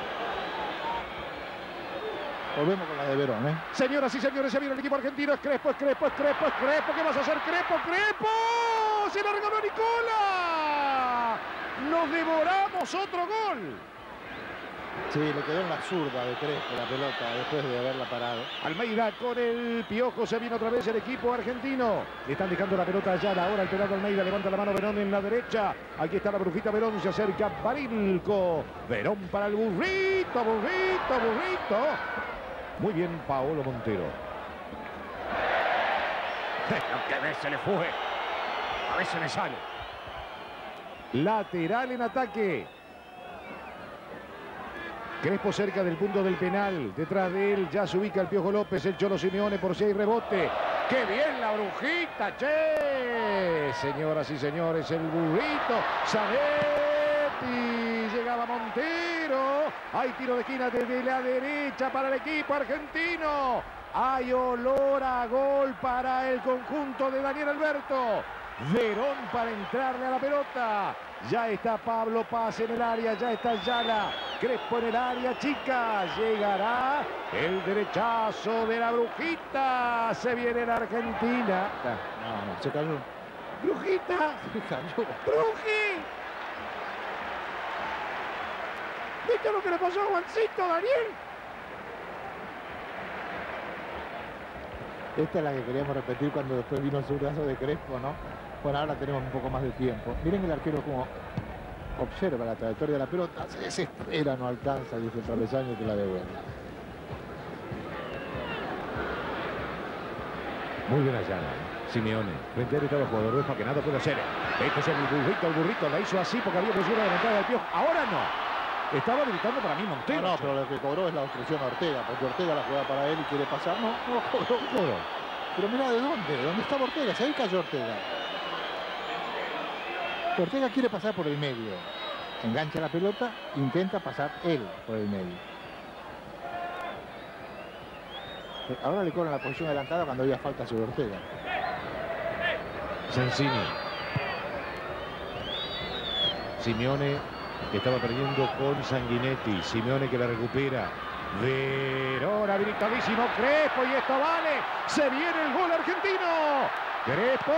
Volvemos con la de Verón, ¿eh? Señoras y señores, se viene el equipo argentino. Es Crespo, es Crespo, es Crespo, es Crespo. ¿Qué vas a hacer, Crespo? ¡Crespo! ¡Se la regaló Nicola! ¡Nos devoramos otro gol! Sí, le quedó en la zurda de Crespo la pelota después de haberla parado. Almeida con el piojo. Se viene otra vez el equipo argentino. Le están dejando la pelota allá. Ahora el pelado Almeida levanta la mano. Verón en la derecha. Aquí está la brujita Verón. Se acerca Barilco. Verón para el burrito, burrito, burrito. Muy bien, Paolo Montero. Aunque a veces le fue. A veces le sale. Lateral en ataque. Crespo cerca del punto del penal. Detrás de él ya se ubica el Piojo López. El Cholo Simeone por si hay rebote. ¡Qué bien la brujita, che! Señoras y señores, el burrito. Zanetti. Llegaba Montero. Hay tiro de esquina desde la derecha para el equipo argentino. Hay olor a gol para el conjunto de Daniel Alberto. Verón para entrarle a la pelota. Ya está Pablo Paz en el área, ya está Ayala. Crespo en el área, chica. Llegará el derechazo de la Brujita. Se viene la Argentina. No, no, se cayó. Brujita. Se cayó. Bruji. ¿Viste lo que le pasó a Juancito, Daniel? Esta es la que queríamos repetir cuando después vino el zurdazo de Crespo, ¿no? Bueno, ahora tenemos un poco más de tiempo. Miren el arquero como observa la trayectoria de la pelota, se desespera, no alcanza, dice el travesaño que la devuelve. Muy bien Ayala. Simeone. Frente a él estaba el jugador para que nada puede hacer. Este es el burrito, el burrito. La hizo así porque había presión adelantada del Piojo. Ahora no. Estaba gritando para mí Montero. No, no, pero lo que cobró es la obstrucción a Ortega, porque Ortega la juega para él y quiere pasar. No, no cobró, cobró. Pero mira de dónde, de dónde estaba Ortega, ahí cayó Ortega. Ortega quiere pasar por el medio. Engancha la pelota, intenta pasar él por el medio. Ahora le cobran la posición adelantada cuando había falta sobre Ortega. Sensini. Simeone que estaba perdiendo con Sanguinetti. Simeone que la recupera. Verón habilitadísimo. Crespo y esto vale. Se viene el gol argentino. Crespo.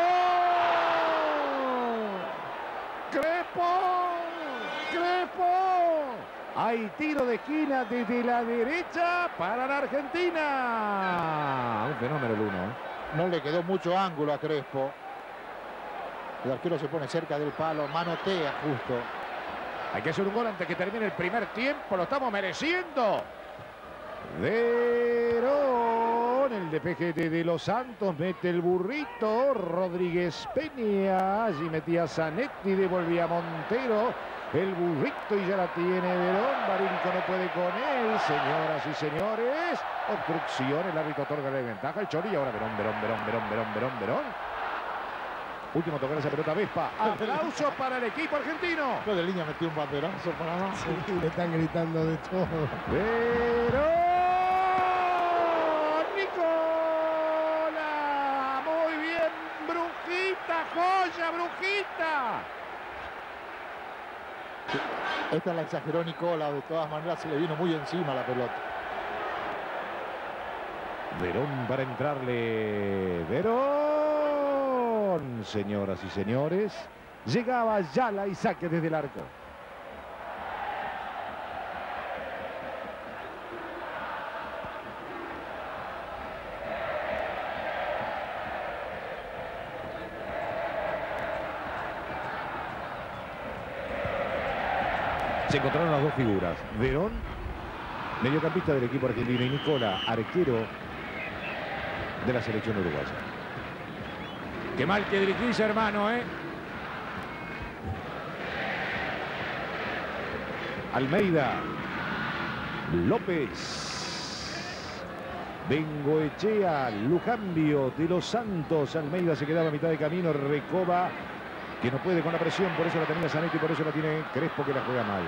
Crespo. Crespo. Hay tiro de esquina desde la derecha para la Argentina. Un fenómeno el uno. ¿eh? No le quedó mucho ángulo a Crespo. El arquero se pone cerca del palo, manotea justo. Hay que hacer un gol antes que termine el primer tiempo. Lo estamos mereciendo. Verón. El despeje de, de Los Santos. Mete el burrito. Rodríguez Peña. Allí metía Zanetti. Devolvía Montero. El burrito y ya la tiene Verón. Barilco no puede con él. Señoras y señores. Obstrucción. El árbitro otorga la ventaja. El Chori. Y ahora Verón, Verón, Verón, Verón, Verón, Verón, Verón. Último tocar esa pelota Vespa. Aplausos para el equipo argentino. No, de línea metió un banderazo para abajo. Sí, le están gritando de todo. Verón. Nicola. Muy bien. Brujita. Joya, Brujita. Esta la exageró Nicola. De todas maneras se le vino muy encima la pelota. Verón para entrarle. Verón. Señoras y señores, llegaba Ayala y saque desde el arco. Se encontraron las dos figuras. Verón, mediocampista del equipo argentino, y Nicola, arquero de la selección uruguaya. Qué mal que dirigís, hermano, ¿eh? Almeida. López. Bengoechea. Lujambio de Los Santos. Almeida se quedaba a mitad de camino. Recoba, que no puede con la presión. Por eso la tenía Zanetti, por eso la tiene Crespo, que la juega mal.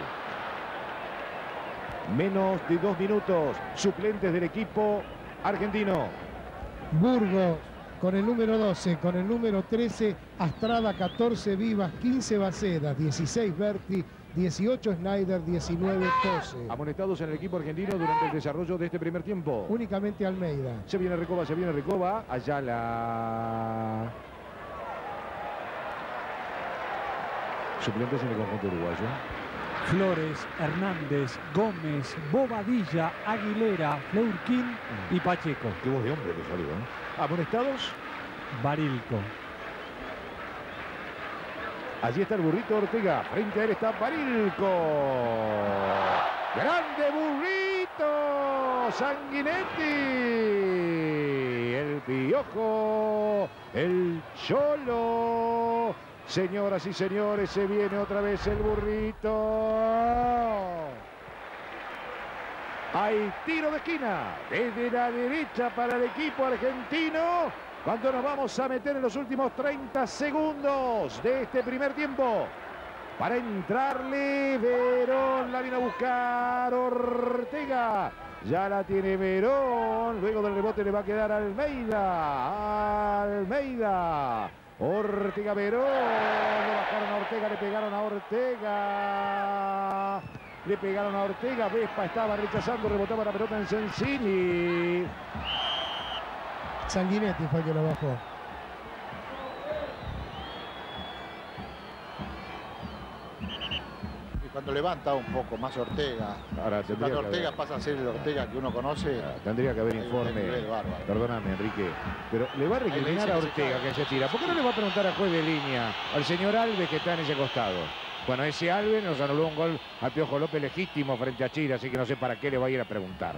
Menos de dos minutos. Suplentes del equipo argentino. Burgos con el número doce, con el número trece, Astrada, catorce Vivas, quince Bacedas, dieciséis Berti, dieciocho Schneider, diecinueve Tose. Amonestados en el equipo argentino durante el desarrollo de este primer tiempo. Únicamente Almeida. Se viene Recoba, se viene Recoba. Ayala. Suplentes en el conjunto uruguayo. Flores, Hernández, Gómez, Bobadilla, Aguilera, Fleurquín y Pacheco. Qué voz de hombre que salió, ¿eh? Amonestados. Barilco. Allí está el burrito Ortega. Frente a él está Barilco. ¡Grande burrito! Sanguinetti. El Piojo. El Cholo. Señoras y señores, se viene otra vez el burrito. Hay tiro de esquina desde la derecha para el equipo argentino. Cuando nos vamos a meter en los últimos treinta segundos de este primer tiempo. Para entrarle, Verón la viene a buscar Ortega. Ya la tiene Verón. Luego del rebote le va a quedar Almeida. Almeida. Ortega Verón. Lo bajaron a Ortega, le pegaron a Ortega. Le pegaron a Ortega. Vespa estaba rechazando, rebotaba la pelota en Sensini. Sanguinetti fue el que lo bajó. Cuando levanta un poco más Ortega. Ahora, Cuando Ortega haber, pasa a ser el Ortega que uno conoce. tendría que haber informe. Perdóname, Enrique. Pero le va a recriminar a Ortega que se tira. ¿Por qué no le va a preguntar a juez de línea, al señor Alves que está en ese costado? Bueno, ese Alves nos anuló un gol al Piojo López legítimo frente a Chile, así que no sé para qué le va a ir a preguntar.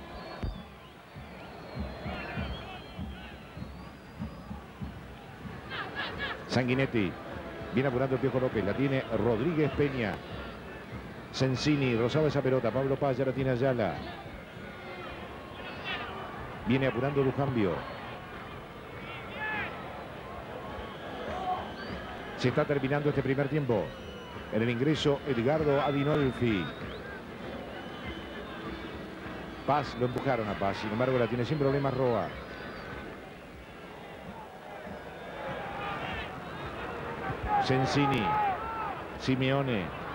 Sanguinetti. Viene apurando el Piojo López. La tiene Rodríguez Peña. Sensini, rozaba esa pelota. Pablo Paz ya la tiene Ayala. Viene apurando Lujambio. Se está terminando este primer tiempo. En el ingreso, Edgardo Adinolfi. Paz, lo empujaron a Paz. Sin embargo, la tiene sin problemas Roa. Sensini. Simeone.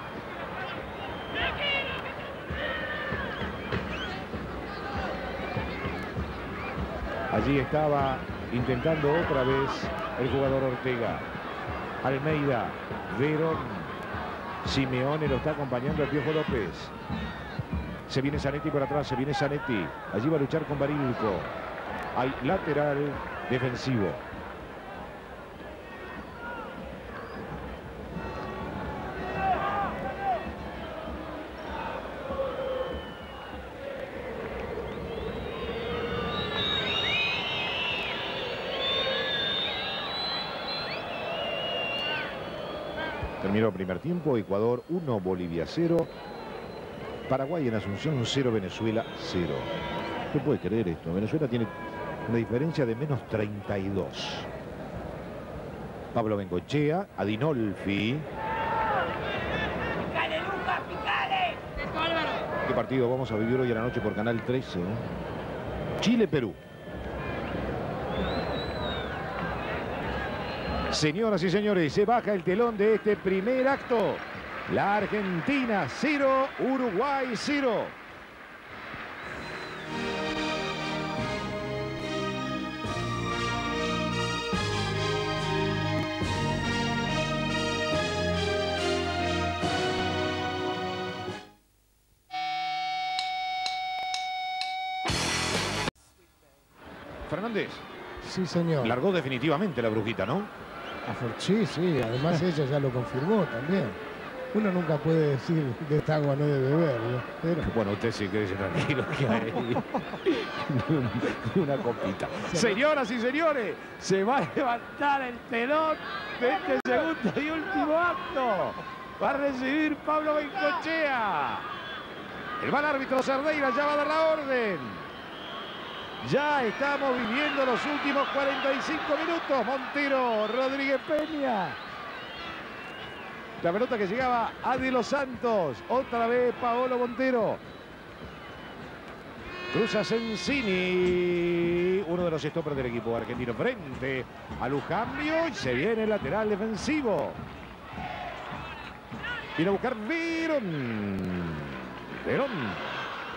Allí estaba intentando otra vez el jugador Ortega. Almeida, Verón, Simeone lo está acompañando al Piojo López. Se viene Zanetti por atrás, se viene Zanetti. Allí va a luchar con Barilco. Hay lateral defensivo. Terminó el primer tiempo, Ecuador uno, Bolivia cero. Paraguay en Asunción cero, Venezuela cero. ¿Qué puede creer esto? Venezuela tiene una diferencia de menos treinta y dos. Pablo Bengochea, Adinolfi. ¡Picale, Lucas, picale! ¿Qué partido vamos a vivir hoy a la noche por Canal trece? Chile-Perú. Señoras y señores, se baja el telón de este primer acto. La Argentina cero, Uruguay cero. Fernández. Sí, señor. Largó definitivamente la brujita, ¿no? Sí, sí, además ella ya lo confirmó también. Uno nunca puede decir de esta agua no debe beber, ¿no? Pero... Bueno, usted sí quédese tranquilo que hay una copita. Señoras y señores, se va a levantar el telón de este segundo y último acto. Va a recibir Pablo Bengochea. El mal árbitro Cerdeira ya va a dar la orden. Ya estamos viviendo los últimos cuarenta y cinco minutos. Montero, Rodríguez Peña. La pelota que llegaba a De Los Santos. Otra vez Paolo Montero. Cruza Sensini. Uno de los stoppers del equipo argentino frente a Lujambio. Y se viene el lateral defensivo. Viene a buscar Verón. Verón.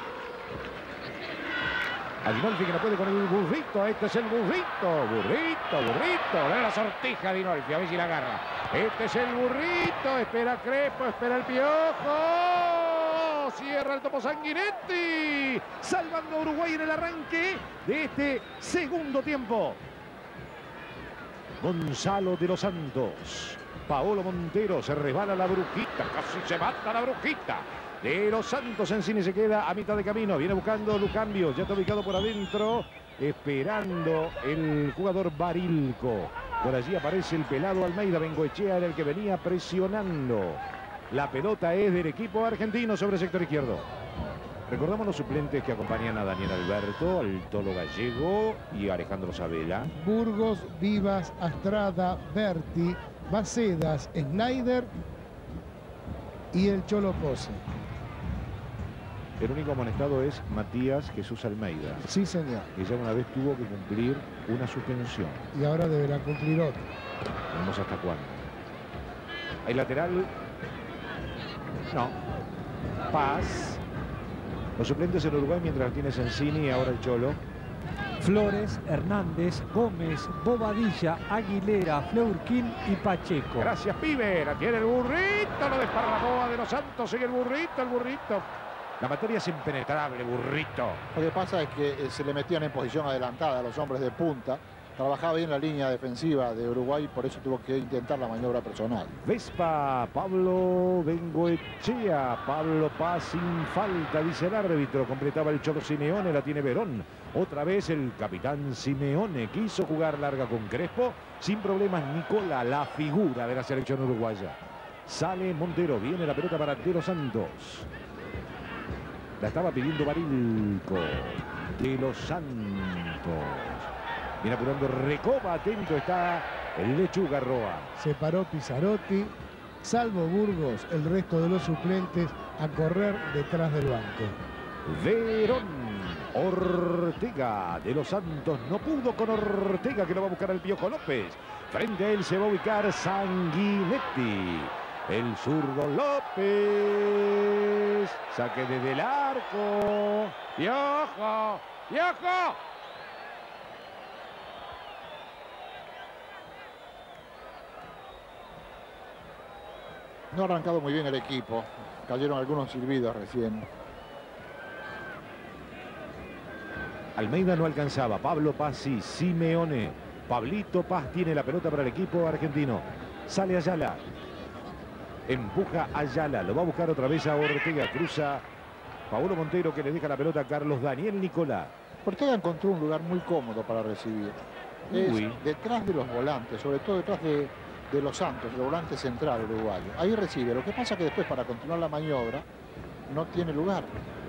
Adinolfi que no puede con el burrito. Este es el burrito. Burrito, burrito. Le da la sortija a Adinolfi. A ver si la agarra. Este es el burrito. Espera Crespo. Espera el Piojo. Cierra el topo Sanguinetti. Salvando a Uruguay en el arranque de este segundo tiempo. Gonzalo de los Santos. Paolo Montero. Se resbala la brujita. Casi se mata la brujita. De Los Santos. Sensini se queda a mitad de camino. Viene buscando Lujambio. Ya está ubicado por adentro. Esperando el jugador Barilco. Por allí aparece el pelado Almeida. Bengoechea era el que venía presionando. La pelota es del equipo argentino sobre el sector izquierdo. Recordamos los suplentes que acompañan a Daniel Alberto, al Tolo Gallego y a Alejandro Sabela. Burgos, Vivas, Astrada, Berti, Bacedas, Snyder y el Cholo Pose. El único amonestado es Matías Jesús Almeida. Sí, señor. Que ya una vez tuvo que cumplir una suspensión. Y ahora deberá cumplir otra. Vemos hasta cuándo. Hay lateral. No. Paz. Los suplentes en Uruguay mientras tiene Sensini y ahora el Cholo. Flores, Hernández, Gómez, Bobadilla, Aguilera, Fleurquín y Pacheco. Gracias, pibe. La tiene el burrito. Lo desparramó a De los Santos. Sigue el burrito, el burrito. La materia es impenetrable, burrito. Lo que pasa es que eh, se le metían en posición adelantada a los hombres de punta. Trabajaba bien la línea defensiva de Uruguay, por eso tuvo que intentar la maniobra personal. Vespa, Pablo Bengoechea, Pablo Paz sin falta, dice el árbitro. Completaba el Cholo Simeone, la tiene Verón. Otra vez el capitán Simeone quiso jugar larga con Crespo. Sin problemas, Nicola, la figura de la selección uruguaya. Sale Montero, viene la pelota para De los Santos. La estaba pidiendo Barilco. De los Santos. Viene apurando Recoba, atento está el Lechuga Roa. Se paró Pizzarotti, salvo Burgos, el resto de los suplentes a correr detrás del banco. Verón, Ortega, De los Santos no pudo con Ortega, que lo va a buscar el Piojo López. Frente a él se va a ubicar Sanguinetti. El zurdo López. Saque desde el arco. ¡Piojo! ¡Piojo! No ha arrancado muy bien el equipo. Cayeron algunos silbidos recién. Almeida no alcanzaba. Pablo Paz sí. Simeone. Pablito Paz tiene la pelota para el equipo argentino. Sale Ayala. Empuja Ayala. Lo va a buscar otra vez a Ortega. Cruza Paulo Montero, que le deja la pelota a Carlos Daniel Nicolá. Ortega encontró un lugar muy cómodo para recibir. Es Uy. detrás de los volantes, sobre todo detrás de... de los Santos, el volante central uruguayo. Ahí recibe. Lo que pasa que después, para continuar la maniobra, no tiene lugar.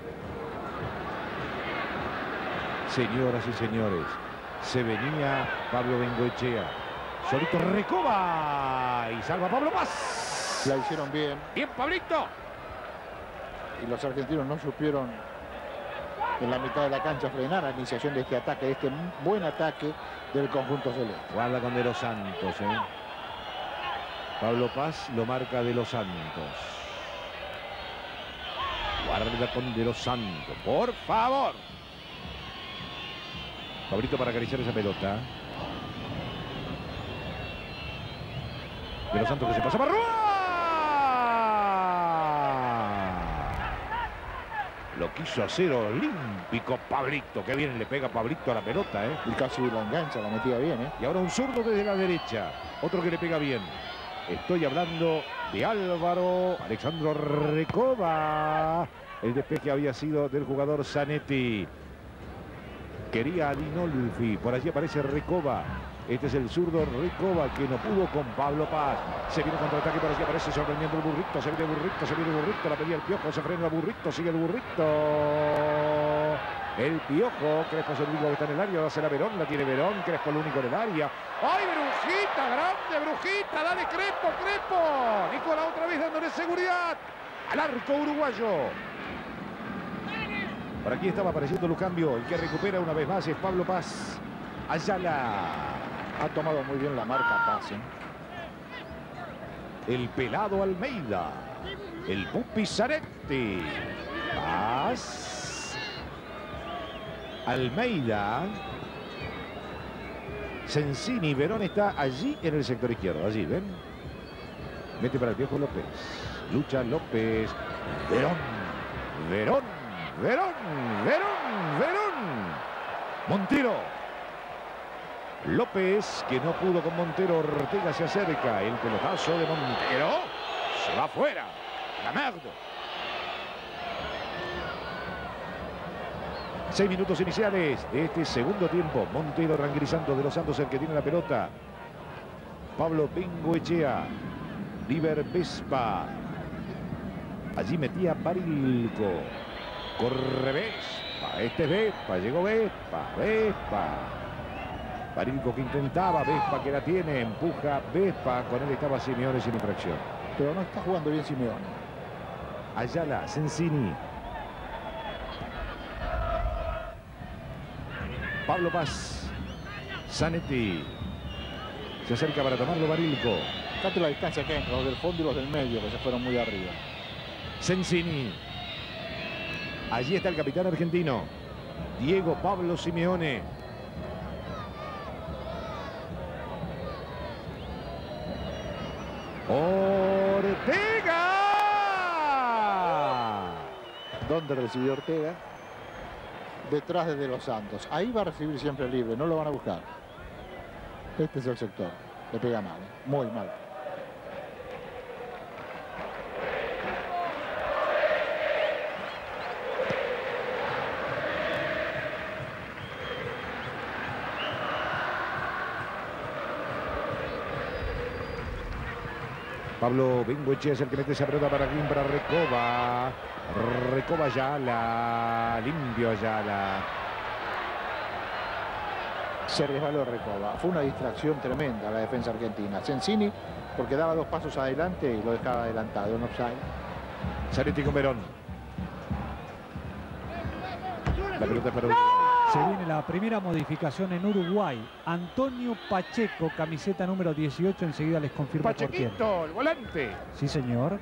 Señoras y señores, se venía Pablo Bengoechea. Solito Recoba y salva Pablo Paz. La hicieron bien. Bien, Pablito. Y los argentinos no supieron en la mitad de la cancha frenar la iniciación de este ataque, de este buen ataque del conjunto celeste. Guarda con De los Santos, ¿eh? Pablo Paz lo marca De los Santos. Guarda con De los Santos, por favor. Pablito para acariciar esa pelota. De los Santos que se pasa para Rúa. Lo quiso hacer olímpico Pablito. Qué bien le pega Pablito a la pelota, ¿eh? Y casi la engancha, la metía bien, ¿eh? Y ahora un zurdo desde la derecha. Otro que le pega bien. Estoy hablando de Álvaro Alexandro Recoba. El despeje había sido del jugador Zanetti. Quería a Dinolfi. Por allí aparece Recoba. Este es el zurdo Recoba, que no pudo con Pablo Paz. Se viene contraataque, por allí aparece sorprendiendo el burrito. Se viene el burrito, se viene el burrito. La pedía el Piojo, se frena el burrito, sigue el burrito. El Piojo, Crespo es el único que está en el área, va a ser a Verón, la tiene Verón, Crespo el único en el área. ¡Ay, Brujita, grande Brujita! ¡Dale Crespo, Crespo! Nicolás otra vez dándole seguridad al arco uruguayo. Por aquí estaba apareciendo Lucambio, el que recupera una vez más es Pablo Paz. Ayala. Ha tomado muy bien la marca Paz, ¿eh? El pelado Almeida. El Pupi Zanetti. Paz. Almeida. Sensini. Verón está allí en el sector izquierdo. Allí, ¿ven? Mete para el Piojo López. Lucha López. Verón. Verón. Verón. Verón. Verón. Montero. López, que no pudo con Montero. Ortega se acerca. El pelotazo de Montero. Se va afuera. La merda. Seis minutos iniciales de este segundo tiempo. Montero ranguerizando, De los Santos el que tiene la pelota. Pablo Bengoechea. Liber Vespa. Allí metía Barilco. Corre Vespa. Este es Vespa. Llegó Vespa. Vespa. Barilco que intentaba. Vespa que la tiene. Empuja Vespa. Con él estaba Simeone sin infracción. Pero no está jugando bien Simeone. Ayala. Sensini. Pablo Paz. Zanetti. Se acerca para tomarlo Barilco. Fíjate la distancia que hay entre los del fondo y los del medio, que se fueron muy arriba. Sensini. Allí está el capitán argentino, Diego Pablo Simeone. Ortega. ¿Dónde recibió Ortega? Detrás de De Los Santos. Ahí va a recibir siempre libre, no lo van a buscar. Este es el sector. Le pega mal, ¿eh? Muy mal. Pablo Bengoechea es el que mete esa pelota para aquí, para Recoba. Recoba Ayala. Limpio Ayala. Se resbaló Recoba. Fue una distracción tremenda la defensa argentina. Sensini, porque daba dos pasos adelante y lo dejaba adelantado en offside. Zanetti con Verón. La pelota es para Uruguay. Se viene la primera modificación en Uruguay. Antonio Pacheco, camiseta número dieciocho, enseguida les confirmo por quién. Pachequito, el volante. Sí, señor.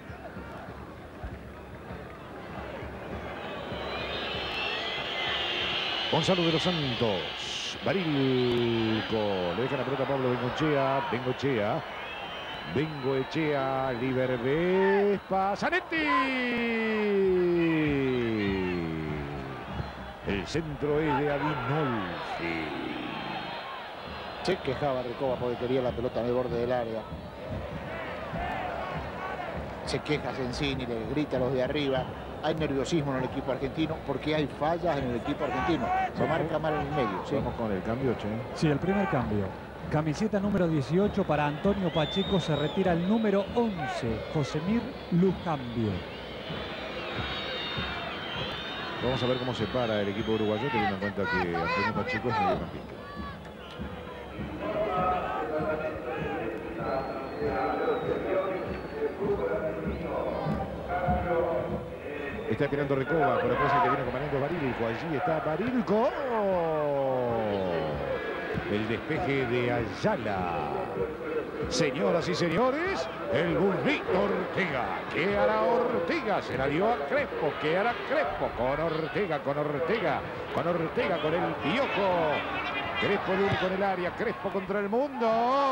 Gonzalo de los Santos. Barilco. Le deja la pelota a Pablo Bengoechea. Bengoechea. Bengoechea. Liber Vespa. Zanetti. El centro es de Adinolfi. Se quejaba Recoba porque quería la pelota en el borde del área. Se queja Sensini, le grita a los de arriba. Hay nerviosismo en el equipo argentino porque hay fallas en el equipo argentino. Se marca mal en el medio. ¿Sí? Vamos con el cambio, che. Sí, el primer cambio. Camiseta número dieciocho para Antonio Pacheco. Se retira el número once, Josemir Lujambio. Vamos a ver cómo se para el equipo uruguayo, teniendo en cuenta que Antonio Pacheco es mediocampista. Está esperando Recoba, por atrás el que viene acompañando Barilco. Allí está Barilco. El despeje de Ayala. Señoras y señores, el burrito Ortega. ¿Qué hará Ortega? Se la dio a Crespo. ¿Qué hará Crespo? Con Ortega, con Ortega, con Ortega, con el Piojo. Crespo de único en el área. Crespo contra el mundo.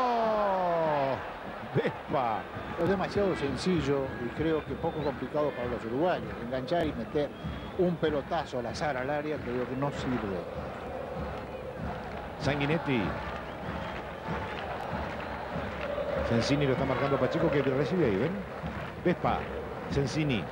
Vespa. Es demasiado sencillo y creo que poco complicado para los uruguayos. Enganchar y meter un pelotazo al azar al área, creo que no sirve. Sanguinetti. Sensini lo está marcando Pacheco, que recibe ahí, ¿ven? Vespa, Sensini.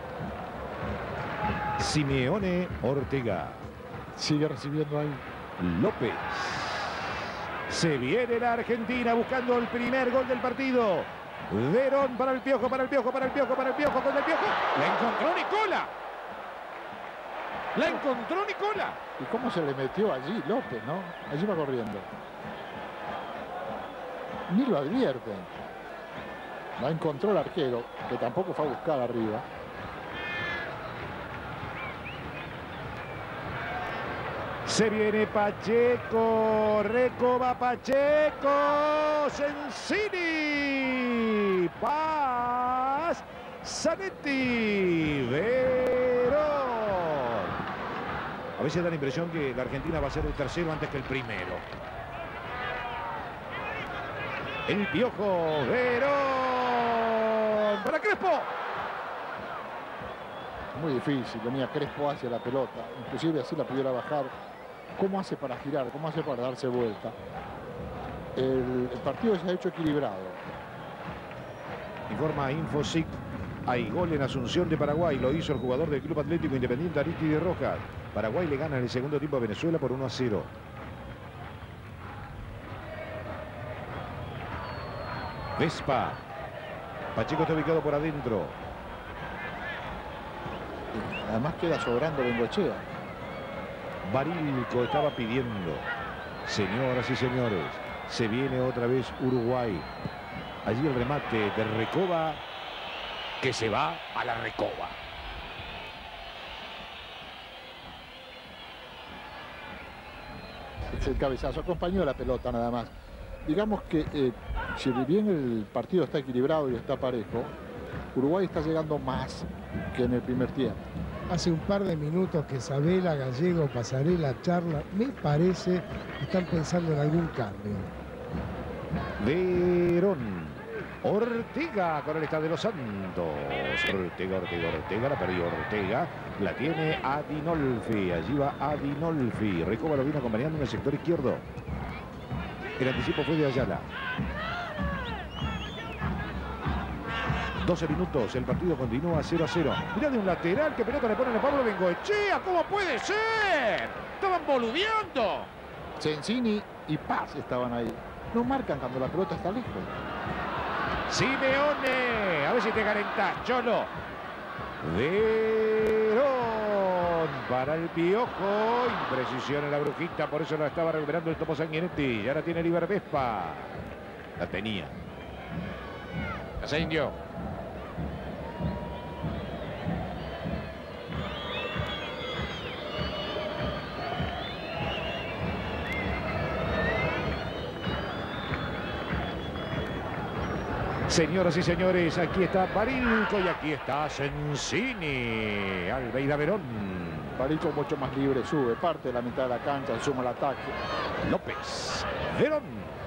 Simeone, Ortega. Sigue recibiendo ahí. López. Se viene la Argentina buscando el primer gol del partido. Verón para el Piojo, para el Piojo, para el Piojo, para el Piojo, con el Piojo. La encontró Nicola. La encontró Nicola. ¿Y cómo se le metió allí López, no? Allí va corriendo. Ni lo advierten. La encontró el arquero, que tampoco fue a buscar arriba. Se viene Pacheco, Recoba Pacheco, Sensini, Paz, Zanetti, Verón. A veces da la impresión que la Argentina va a ser el tercero antes que el primero. El Piojo, Verón, para Crespo. Muy difícil, venía Crespo hacia la pelota, inclusive así la pudiera bajar. ¿Cómo hace para girar? ¿Cómo hace para darse vuelta? El, el partido se ha hecho equilibrado. Informa Infosic. Hay gol en Asunción de Paraguay. Lo hizo el jugador del Club Atlético Independiente Aristide Rojas. Paraguay le gana en el segundo tiempo a Venezuela por uno a cero. Vespa. Pacheco está ubicado por adentro. Además queda sobrando Bengoechea. Barilco estaba pidiendo. Señoras y señores, se viene otra vez Uruguay. Allí el remate de Recoba, que se va a la Recoba. es el cabezazo, acompañó la pelota nada más. Digamos que eh, si bien el partido está equilibrado y está parejo, Uruguay está llegando más que en el primer tiempo. Hace un par de minutos que Sabela, Gallego, Pasarela, Charla, me parece que están pensando en algún cambio. Verón. Ortega con el estadio de los Santos. Ortega, Ortega, Ortega, la perdió Ortega. La tiene Adinolfi. Allí va Adinolfi. Recoba lo viene acompañando en el sector izquierdo. El anticipo fue de Ayala. doce minutos, el partido continúa cero a cero. Mirá de un lateral, que pelota le ponen a Pablo Bengoechea. ¿Cómo puede ser? Estaban boludeando. Sensini y Paz estaban ahí. No marcan cuando la pelota está lejos. Simeone, a ver si te calentás, Cholo. Verón para el Piojo. Imprecisión en la brujita, por eso la estaba recuperando el Topo Sanguinetti. Y ahora tiene Liber Vespa. La tenía. Casendio. Señoras y señores, aquí está Barilco y aquí está Sensini. Almeida Verón. Barilco mucho más libre, sube, parte de la mitad de la cancha, suma el ataque. López. Verón.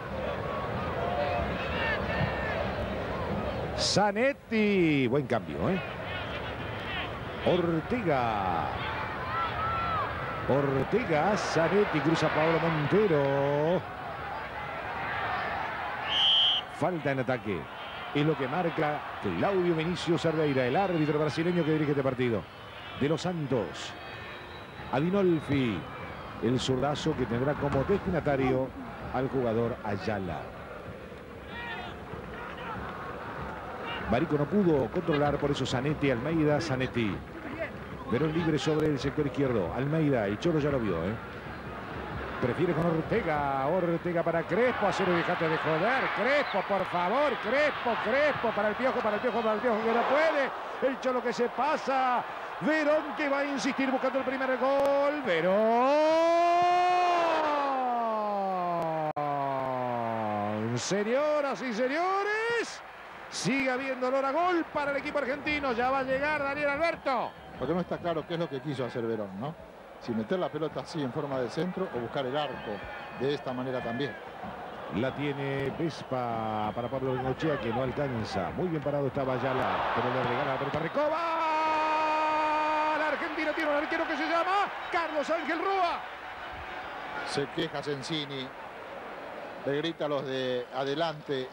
Zanetti. Buen cambio, ¿eh? Ortega. Ortega, Zanetti, cruza Pablo Montero. Falta en ataque. Es lo que marca Claudio Vinicio Cerdeira, el árbitro brasileño que dirige este partido. De los Santos. Adinolfi, el zurdazo que tendrá como destinatario al jugador Ayala. Barico no pudo controlar, por eso Zanetti, Almeida, Zanetti. Verón libre sobre el sector izquierdo. Almeida, el Cholo ya lo vio, ¿eh? Prefiere con Ortega. Ortega para Crespo. Hacer y dejate de joder. Crespo, por favor. Crespo, Crespo. Para el Piojo, para el Piojo, para el Piojo que no puede. El Cholo que se pasa. Verón que va a insistir buscando el primer gol. Verón. Señoras y señores. Sigue habiendo olor a gol para el equipo argentino. Ya va a llegar Daniel Alberto. Porque no está claro qué es lo que quiso hacer Verón, ¿no? Si meter la pelota así en forma de centro o buscar el arco de esta manera también. La tiene Vespa para Pablo Bengoechea, que no alcanza. Muy bien parado estaba Ayala, pero le regala la pelota a Recoba. La Argentina tiene un arquero que se llama Carlos Ángel Rúa. Se queja Sensini. Le grita a los de adelante.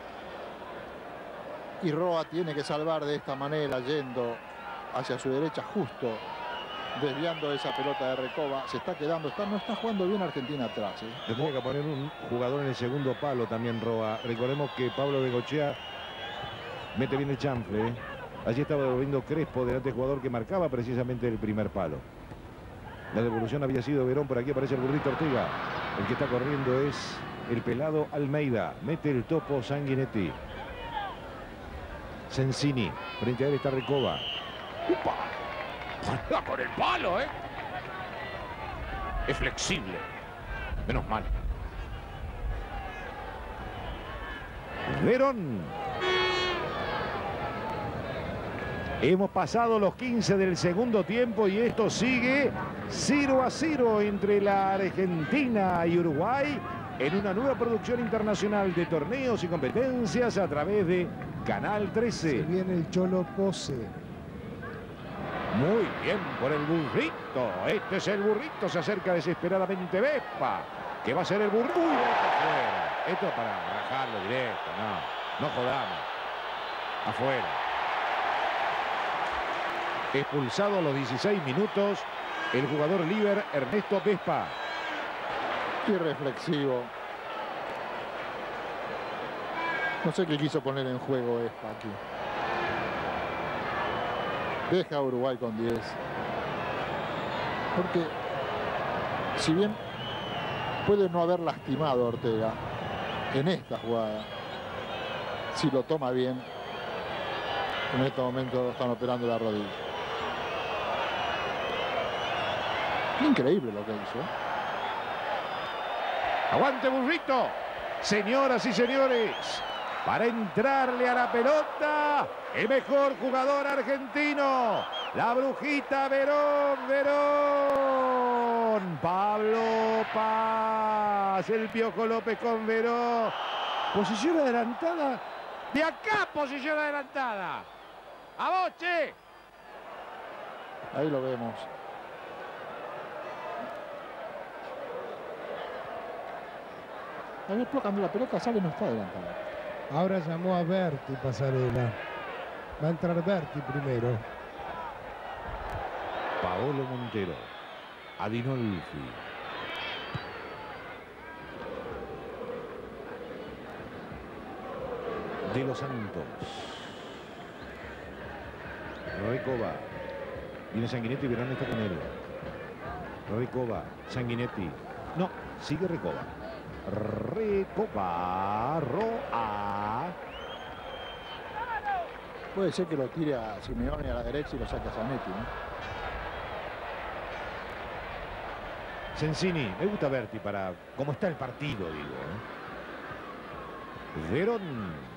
Y Roa tiene que salvar de esta manera, yendo hacia su derecha justo. Desviando esa pelota de Recoba, se está quedando, está, no está jugando bien Argentina atrás. ¿eh? Tendría que poner un jugador en el segundo palo también, Roa. Recordemos que Pablo Bengoechea mete bien el chanfle. ¿eh? Allí estaba devolviendo Crespo delante del jugador que marcaba precisamente el primer palo. La devolución había sido Verón, por aquí aparece el burrito Ortega. El que está corriendo es el pelado Almeida. Mete el Topo Sanguinetti. Sensini, frente a él está Recoba. ¡Upa! Con el palo, ¿eh? Es flexible. Menos mal. Verón. Hemos pasado los quince del segundo tiempo y esto sigue cero a cero entre la Argentina y Uruguay en una nueva producción internacional de torneos y competencias a través de Canal trece. Se viene el Cholo Pose. Muy bien por el burrito. Este es el burrito. Se acerca desesperadamente Vespa. Que va a ser el burrito. Uy, esto afuera. Esto es para rajarlo directo. No, no jodamos. Afuera. Expulsado a los dieciséis minutos el jugador líder Ernesto Vespa. Qué reflexivo. No sé qué quiso poner en juego Vespa aquí. Deja a Uruguay con diez. Porque si bien puede no haber lastimado a Ortega en esta jugada, si lo toma bien, en este momento están operando la rodilla. Increíble lo que hizo. Aguante Burrito. Señoras y señores, para entrarle a la pelota, el mejor jugador argentino, la Brujita Verón, Verón. Pablo Paz, el Piojo López con Verón. Posición adelantada. De acá, posición adelantada. A vos, che. Ahí lo vemos. A ver, cuando la pelota sale no está adelantada. Ahora llamó a Berti Pasarela. Va a entrar Berti primero. Paolo Montero. Adinolfi. De los Santos. Recoba. Viene Sanguinetti y Verón está con él. Recoba. Sanguinetti. No, sigue Recoba. Recoba. Roa. Puede ser que lo tire a Simeone a la derecha y lo saque a Zanetti, ¿no? Sensini. Me gusta Berti para cómo está el partido, digo. ¿eh? Verón.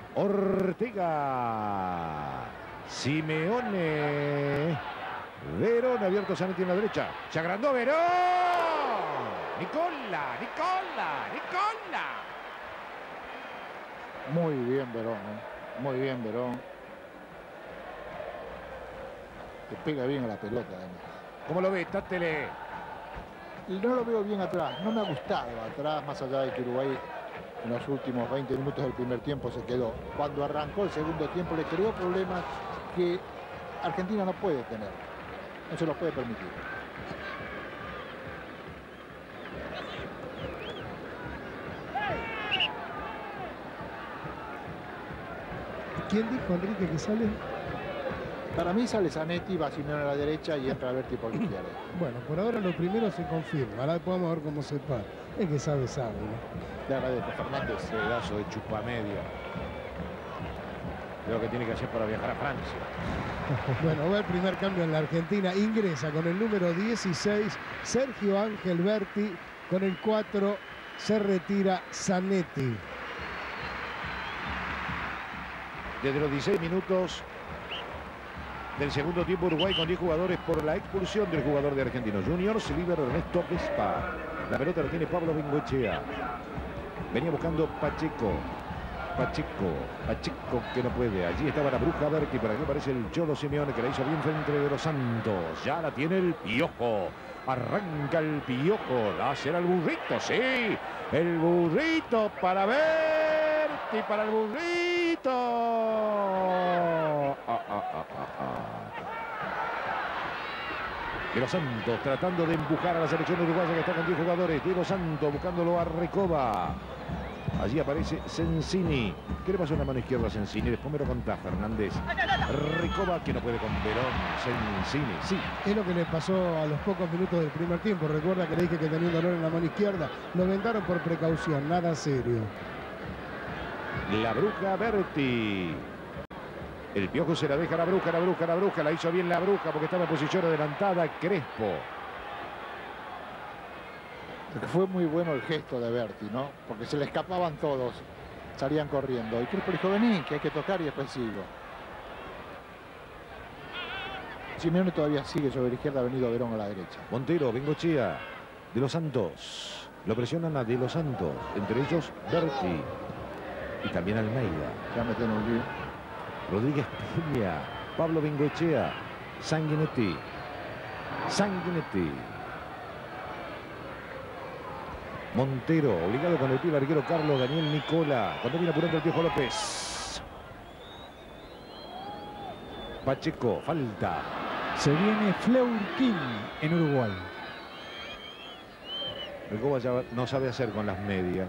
Ortega. Simeone. Verón, abierto Zanetti en la derecha. Se agrandó Verón. Nicola, Nicola, Nicola. Muy bien Verón, ¿eh? Muy bien Verón. Le pega bien a la pelota, además. ¿Cómo lo ves, Tátele? No lo veo bien atrás. No me ha gustado atrás, más allá de que Uruguay en los últimos veinte minutos del primer tiempo se quedó. Cuando arrancó el segundo tiempo le creó problemas que Argentina no puede tener. No se los puede permitir. ¿Quién dijo, Enrique, que sale? Para mí sale Zanetti, va Simeone a la derecha y entra Berti por la izquierda. Bueno, por ahora lo primero se confirma. Ahora podemos ver cómo se para. Es que sabe, sabe, ¿no? Le agradezco, Fernández. Pedazo de chupamedia. Lo que tiene que hacer para viajar a Francia. Bueno, va el primer cambio en la Argentina. Ingresa con el número dieciséis Sergio Ángel Berti. Con el cuatro se retira Zanetti. Desde los dieciséis minutos del segundo tiempo, Uruguay con diez jugadores por la expulsión del jugador de Argentinos Juniors, líder Ernesto Vespa. La pelota la tiene Pablo Bengoechea. Venía buscando Pacheco. Pacheco, Pacheco que no puede. Allí estaba la Bruja Berti, para que aparece el Cholo Simeone, que la hizo bien frente de los Santos. Ya la tiene el Piojo. Arranca el Piojo. La será el Burrito, sí. El Burrito para Berti, para el Burrito. Ah, ah, ah, ah, ah. De los Santos tratando de empujar a la selección uruguaya que está con diez jugadores. De los Santos buscándolo a Recoba. Allí aparece Sensini. ¿Qué le pasó en la mano izquierda a Sensini? Después me lo contá Fernández. Recoba que no puede con Verón. Sensini, sí. Es lo que le pasó a los pocos minutos del primer tiempo. Recuerda que le dije que tenía un dolor en la mano izquierda. Lo vendaron por precaución, nada serio. La Bruja Berti. El Piojo se la deja a la Bruja, la Bruja, la Bruja. La hizo bien la Bruja porque estaba en posición adelantada. Crespo. Fue muy bueno el gesto de Berti, ¿no? Porque se le escapaban todos. Salían corriendo. Y Crespo dijo, vení, que hay que tocar y después sigo. Simeone todavía sigue sobre la izquierda, ha venido Verón a la derecha. Montero, Bengoechea, De los Santos. Lo presionan a De los Santos. Entre ellos, Berti. Y también Almeida. Ya meten un lío. Rodríguez Peña. Pablo Bengoechea. Sanguinetti. Sanguinetti. Montero, obligado con el pie el arquero Carlos Daniel Nicola. Cuando viene apurando el Piojo López. Pacheco, falta. Se viene Fleurquín en Uruguay. El Coba ya no sabe hacer con las medias.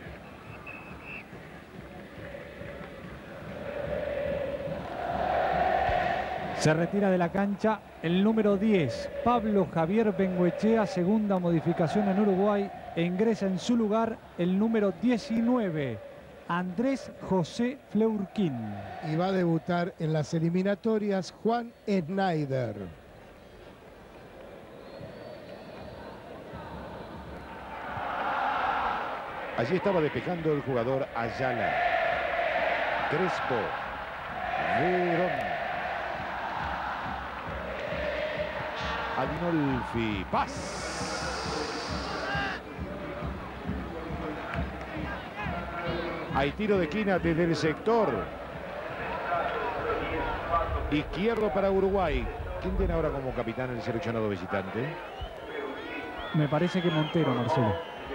Se retira de la cancha el número diez, Pablo Javier Bengoechea, segunda modificación en Uruguay, e ingresa en su lugar el número diecinueve, Andrés José Fleurquín. Y va a debutar en las eliminatorias Juan Schneider. Allí estaba despejando el jugador Ayala. Crespo. Verón. Adinolfi. Paz. Hay tiro de esquina desde el sector izquierdo para Uruguay. ¿Quién tiene ahora como capitán el seleccionado visitante? Me parece que Montero, Marcelo.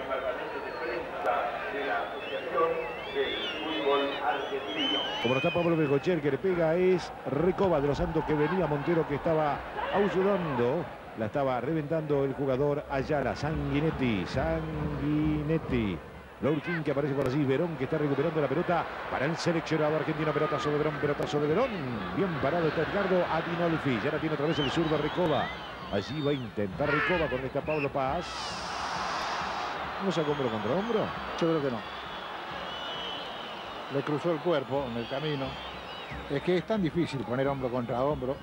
Como no está Pablo Bengoechea, el que le pega es Recoba de los Santos, que venía Montero, que estaba aullando. La estaba reventando el jugador Ayala. Sanguinetti. Sanguinetti. Lorquín, que aparece por allí. Verón, que está recuperando la pelota para el seleccionado argentino. Pelotazo de Verón, pelotazo de Verón. Bien parado está Edgardo Adinolfi. Ya la tiene otra vez el zurdo Recoba. Allí va a intentar Recoba con esta Pablo Paz. ¿No saca hombro contra hombro? Yo creo que no. Le cruzó el cuerpo en el camino. Es que es tan difícil poner hombro contra hombro.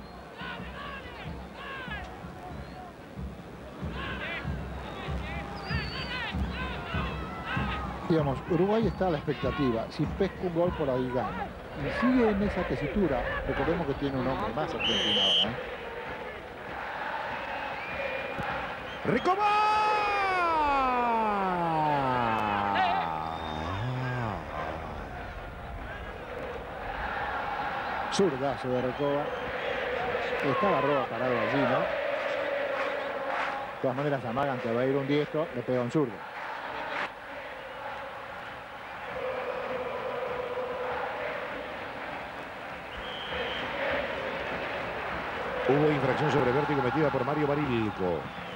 Digamos, Uruguay está a la expectativa. Si pesca un gol, por ahí gana. Y sigue en esa tesitura. Recordemos que tiene un hombre más Argentina ahora, ¿eh? ¡Recoba! Zurdazo de Recoba. Estaba Roa parado allí, ¿no? De todas maneras amagan que va a ir un diestro, le pega un zurdo. Hubo infracción sobre Berti cometida por Mario Barilco.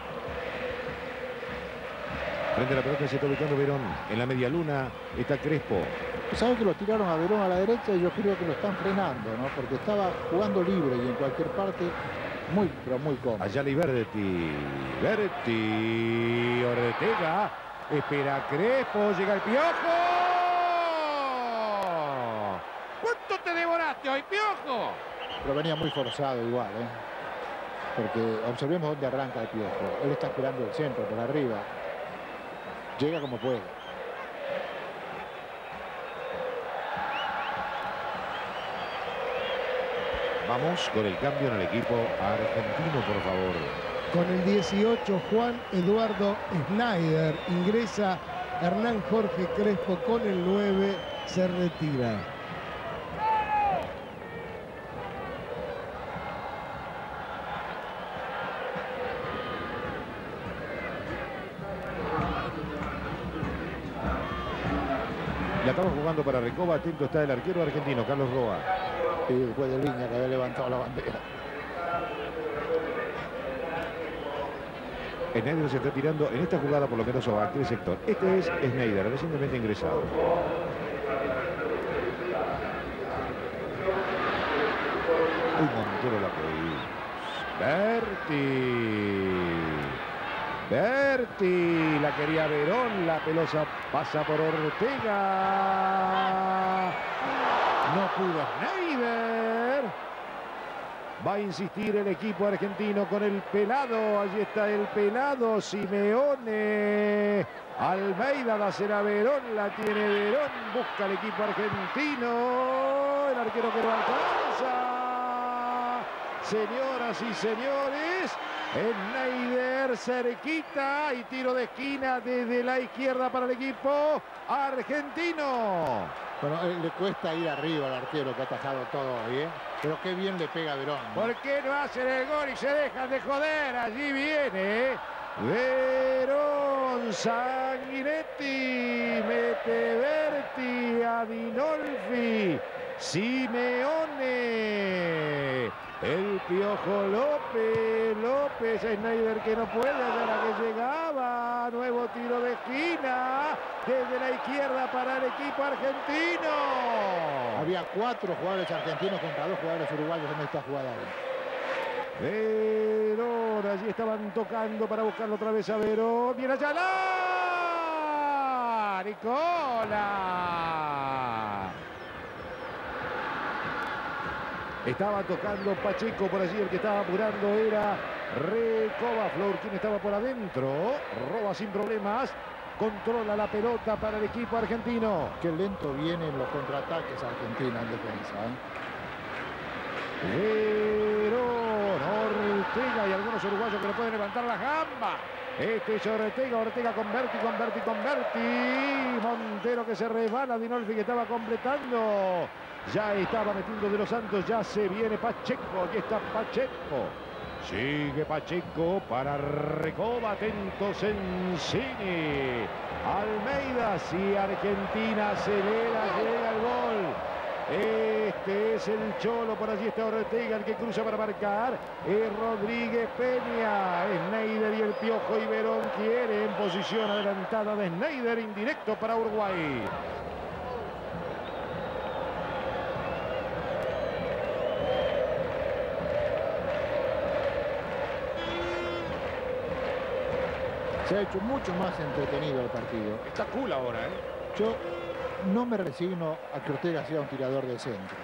Frente a la pelota se está ubicando Verón. En la media luna está Crespo. Saben que lo tiraron a Verón a la derecha y yo creo que lo están frenando, ¿no? Porque estaba jugando libre y en cualquier parte muy, pero muy cómodo. Ayala y Berti. Berti. Ortega. Espera Crespo. Llega el Piojo. ¿Cuánto te devoraste hoy, Piojo? Pero venía muy forzado igual, ¿eh? Porque observemos dónde arranca el Piojo. Él está esperando el centro por arriba. Llega como puede. Vamos con el cambio en el equipo argentino, por favor. Con el dieciocho, Juan Eduardo Schneider. Ingresa Hernán Jorge Crespo con el nueve. Se retira. La estamos jugando para Recoba. Atento está el arquero argentino, Carlos Roa. Y el juez de línea que había levantado la bandera. Schneider se está tirando en esta jugada, por lo menos a aquel sector. Este es Schneider, recientemente ingresado. Uy, Montero la que Berti. Berti. La quería Verón. La pelota pasa por Ortega. No pudo Schneider. Va a insistir el equipo argentino con el pelado. Allí está el pelado. Simeone. Almeida la será Verón. La tiene Verón. Busca el equipo argentino. El arquero que no alcanza. Señoras y señores. Schneider cerquita. Y tiro de esquina desde la izquierda para el equipo argentino. Bueno, eh, le cuesta ir arriba al arquero que ha atajado todo hoy, ¿eh? Pero qué bien le pega a Verón, ¿no? ¿Por qué no hacen el gol y se dejan de joder? Allí viene ¿eh? Verón. Sanguinetti. Mete Berti. Adinolfi. Simeone. El Piojo López. López. Schneider que no puede hallar a que llegaba. Nuevo tiro de esquina. Desde la izquierda para el equipo argentino. Había cuatro jugadores argentinos contra dos jugadores uruguayos en esta jugada. Verón, allí estaban tocando para buscarlo otra vez a Verón. Viene Ayala. Nicola. Estaba tocando Pacheco por allí. El que estaba apurando era Recoba. Flor, quien estaba por adentro. Roba sin problemas. controla la pelota para el equipo argentino. Qué lento vienen los contraataques Argentina en defensa, ¿eh? Verón, Ortega y algunos uruguayos que le pueden levantar la gamba. Este es Ortega, Ortega converti, converti, converti. Montero que se resbala, Dinolfi que estaba completando. Ya estaba metiendo de los Santos, ya se viene Pacheco, aquí está Pacheco. Sigue Pacheco para Recoba, atento Sensini. Almeida, si Argentina acelera, llega el gol. Este es el Cholo, por allí está Ortega, el que cruza para marcar. Es Rodríguez Peña. Schneider y el Piojo y Verón quiere en posición adelantada de Schneider, indirecto para Uruguay. Se ha hecho mucho más entretenido el partido. Está cool ahora, ¿eh? Yo no me resigno a que Ortega sea un tirador de centros.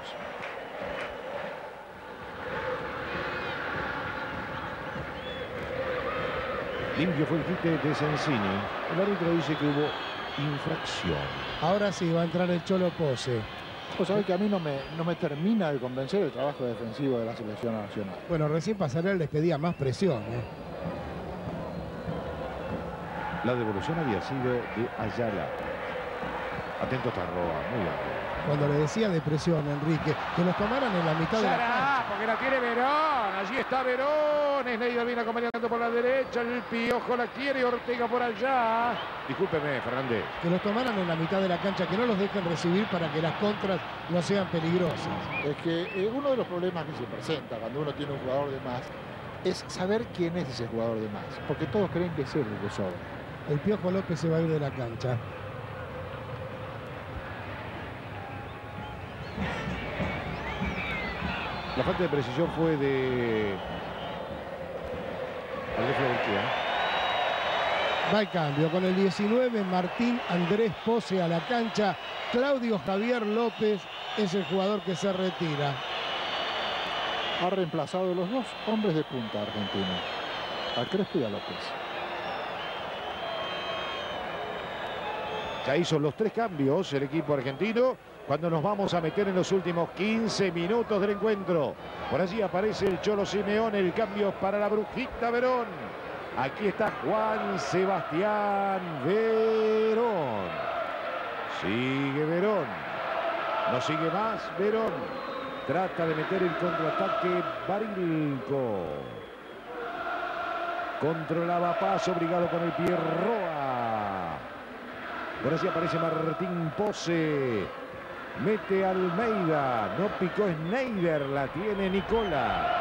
Limpio fue el quite de Sensini. El árbitro dice que hubo infracción. Ahora sí va a entrar el Cholo Pose. Vos sabés que a mí no me, no me termina de convencer el trabajo defensivo de la selección nacional. Bueno, recién Pasarela les pedía más presión, ¿eh? La devolución había sido de Ayala. Atento está Roa, muy bien. Cuando le decía de presión, Enrique, que los tomaran en la mitad de la cancha. Porque la tiene Verón. Allí está Verón. Schneider viene acompañando por la derecha. El Piojo la quiere. Ortega por allá. Discúlpeme, Fernández. Que los tomaran en la mitad de la cancha, que no los dejen recibir para que las contras no sean peligrosas. Es que eh, uno de los problemas que se presenta cuando uno tiene un jugador de más es saber quién es ese jugador de más. Porque todos creen que es él el que sobra. El Piojo López se va a ir de la cancha. La falta de precisión fue de Andrés Florentia. Va el cambio con el diecinueve, Martín Andrés Pose a la cancha. Claudio Javier López es el jugador que se retira. Ha reemplazado los dos hombres de punta argentino, a Crespo y a López. Ya hizo los tres cambios el equipo argentino cuando nos vamos a meter en los últimos quince minutos del encuentro. Por allí aparece el Cholo Simeone, el cambio para la Brujita Verón. Aquí está Juan Sebastián Verón. Sigue Verón. No sigue más Verón. Trata de meter el contraataque Barilco. Controlaba paso, obligado con el pie Roa. Por allí aparece Martín Pose. Mete Almeida. No picó Schneider. La tiene Nicola.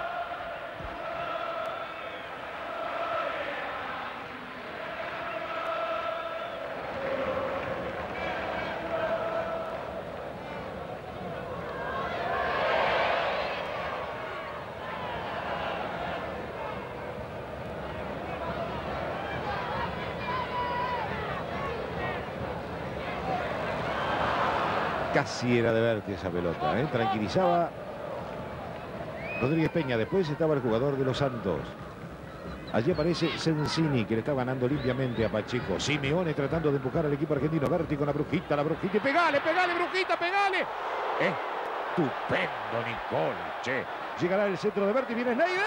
Casi era de verte esa pelota, ¿eh? Tranquilizaba Rodríguez Peña. Después estaba el jugador de los Santos. Allí aparece Sensini, que le está ganando limpiamente a Pacheco. Simeone tratando de empujar al equipo argentino. Berti con la Brujita, la Brujita. Y pegale, pegale, Brujita, pegale. Estupendo, Nicola, che. Llegará el centro de Berti, viene Schneider.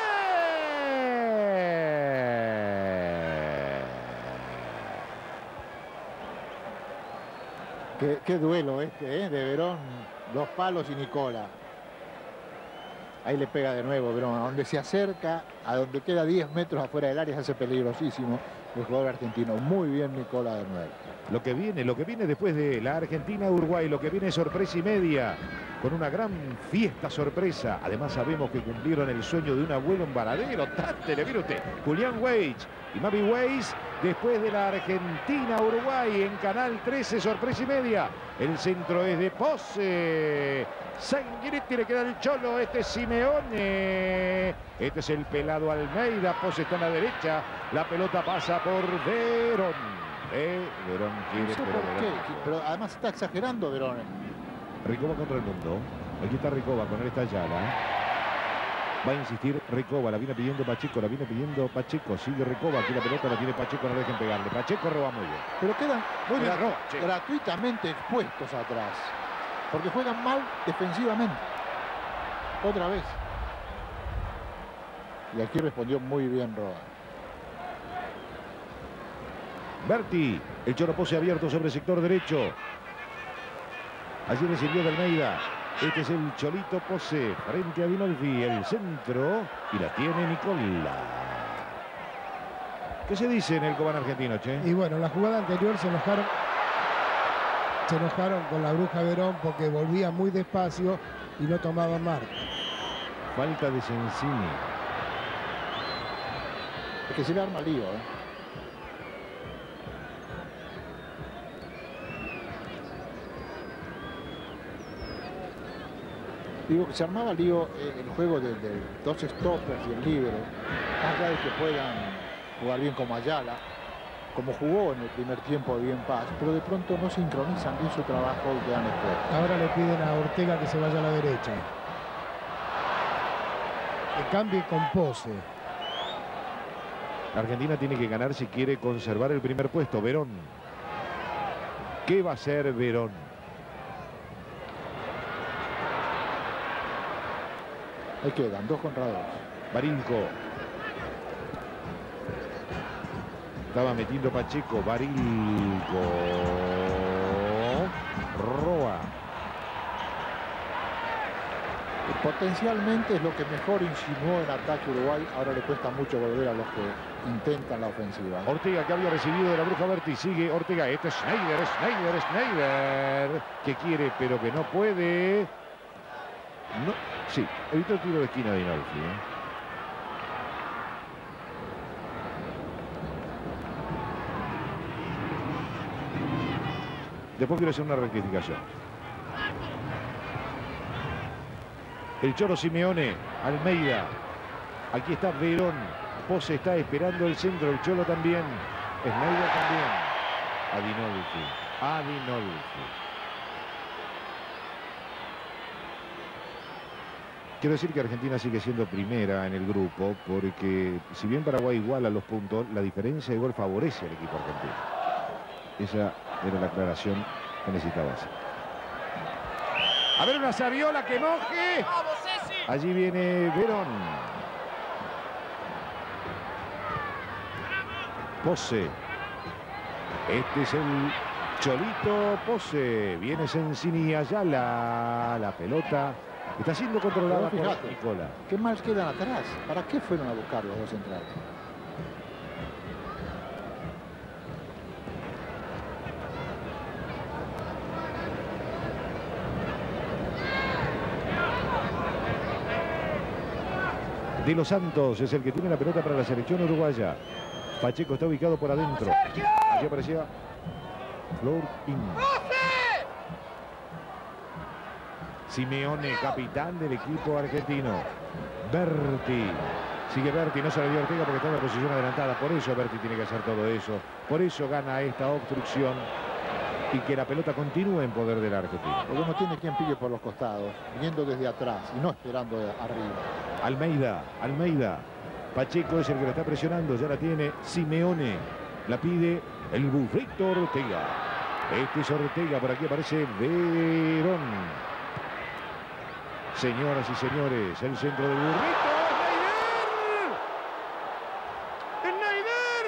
Qué, qué duelo este, ¿eh? De Verón, dos palos y Nicola. Ahí le pega de nuevo Verón, a donde se acerca, a donde queda diez metros afuera del área, se hace peligrosísimo el jugador argentino. Muy bien Nicola de nuevo. Lo que viene, lo que viene después de la Argentina-Uruguay, lo que viene es sorpresa y media, con una gran fiesta sorpresa. Además sabemos que cumplieron el sueño de un abuelo en Varadero. Tátele, mire usted, Julián Weich y Mavi Weiss, después de la Argentina-Uruguay en Canal trece, sorpresa y media. El centro es de Pose. Sanguinetti, le queda el Cholo, este es Simeone. Este es el pelado Almeida, Pose está en la derecha. La pelota pasa por Verón. Eh, Verón quiere, No sé pero, por qué, Verón. pero además está exagerando Verón. Ricoba contra el mundo. Aquí está Ricoba, con él está Ayala. Va a insistir Recoba, la viene pidiendo Pacheco, la viene pidiendo Pacheco, sigue Recoba, aquí la pelota la tiene Pacheco, no dejen pegarle. Pacheco roba muy bien. Pero quedan Muy bien, grat- roba, che. gratuitamente expuestos atrás. Porque juegan mal defensivamente. Otra vez. Y aquí respondió muy bien Roa. Berti, el Choro Pose abierto sobre el sector derecho. Allí recibió de Almeida. Este es el Cholito Pose frente a Dinolfi, el centro, y la tiene Nicola. ¿Qué se dice en el Cobán argentino, che? Y bueno, la jugada anterior se enojaron, se enojaron con la Bruja Verón porque volvía muy despacio y no tomaban marca. Falta de Sensini. Es que se le arma lío, ¿eh? Digo que se armaba lío eh, el juego de, de dos stoppers y el líbero. Más allá de que puedan jugar bien como Ayala, como jugó en el primer tiempo de Bien Paz, pero de pronto no sincronizan bien su trabajo y quedan expuestos. Ahora le piden a Ortega que se vaya a la derecha. Que cambie con Pose. La Argentina tiene que ganar si quiere conservar el primer puesto. Verón. ¿Qué va a hacer Verón? Ahí quedan, dos contra dos. Barilco. Estaba metiendo Pacheco. Barilco. Roa. Potencialmente es lo que mejor insinuó en ataque Uruguay. Ahora le cuesta mucho volver a los que intentan la ofensiva. Ortega, que había recibido de la Bruja Berti. Sigue Ortega. Este es Schneider, Schneider, Schneider. Que quiere, pero que no puede. No, sí, evitó el tiro de esquina de Dinolfi, ¿eh? Después quiero hacer una rectificación. El Choro Simeone, Almeida. Aquí está Verón. Pose está esperando el centro. El Cholo también. Schneider también. A Dinolfi. A Dinolfi. Quiero decir que Argentina sigue siendo primera en el grupo porque si bien Paraguay iguala los puntos, la diferencia de gol favorece al equipo argentino. Esa era la aclaración que necesitaba hacer. A ver, una Saviola que moje. Allí viene Verón. Pose. Este es el Cholito Pose. Viene Sensini Ayala. La pelota está siendo controlada Pero por fíjate, Nicola. ¿qué mal quedan atrás? ¿Para qué fueron a buscar los dos centrales? De los Santos es el que tiene la pelota para la selección uruguaya. Pacheco está ubicado por adentro. Allí aparecía Flor In. Simeone, capitán del equipo argentino. Berti. Sigue Berti, no se le dio a Ortega porque está en la posición adelantada. Por eso Berti tiene que hacer todo eso. Por eso gana esta obstrucción. Y que la pelota continúe en poder del argentino. Porque no tiene quien pille por los costados, viniendo desde atrás y no esperando de arriba. Almeida, Almeida. Pacheco es el que la está presionando. Ya la tiene Simeone. La pide el burrito Ortega. Este es Ortega. Por aquí aparece Verón. Señoras y señores, el centro del burrito. ¡Schneider!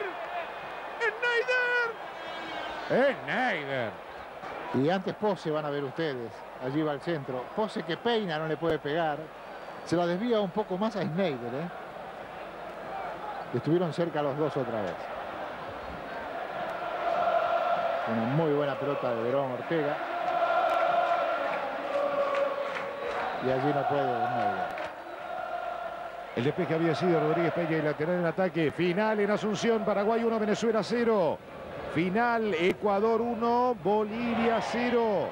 ¡Schneider! ¡Schneider! Y antes Pose van a ver ustedes. Allí va el centro. Pose que peina, no le puede pegar. Se la desvía un poco más a Schneider, ¿eh? Estuvieron cerca los dos otra vez. Una muy buena pelota de Verón Ortega. Y allí no puede Schneider. El despeje había sido Rodríguez Peña y lateral en ataque. Final en Asunción, Paraguay uno, Venezuela cero. Final, Ecuador uno, Bolivia cero.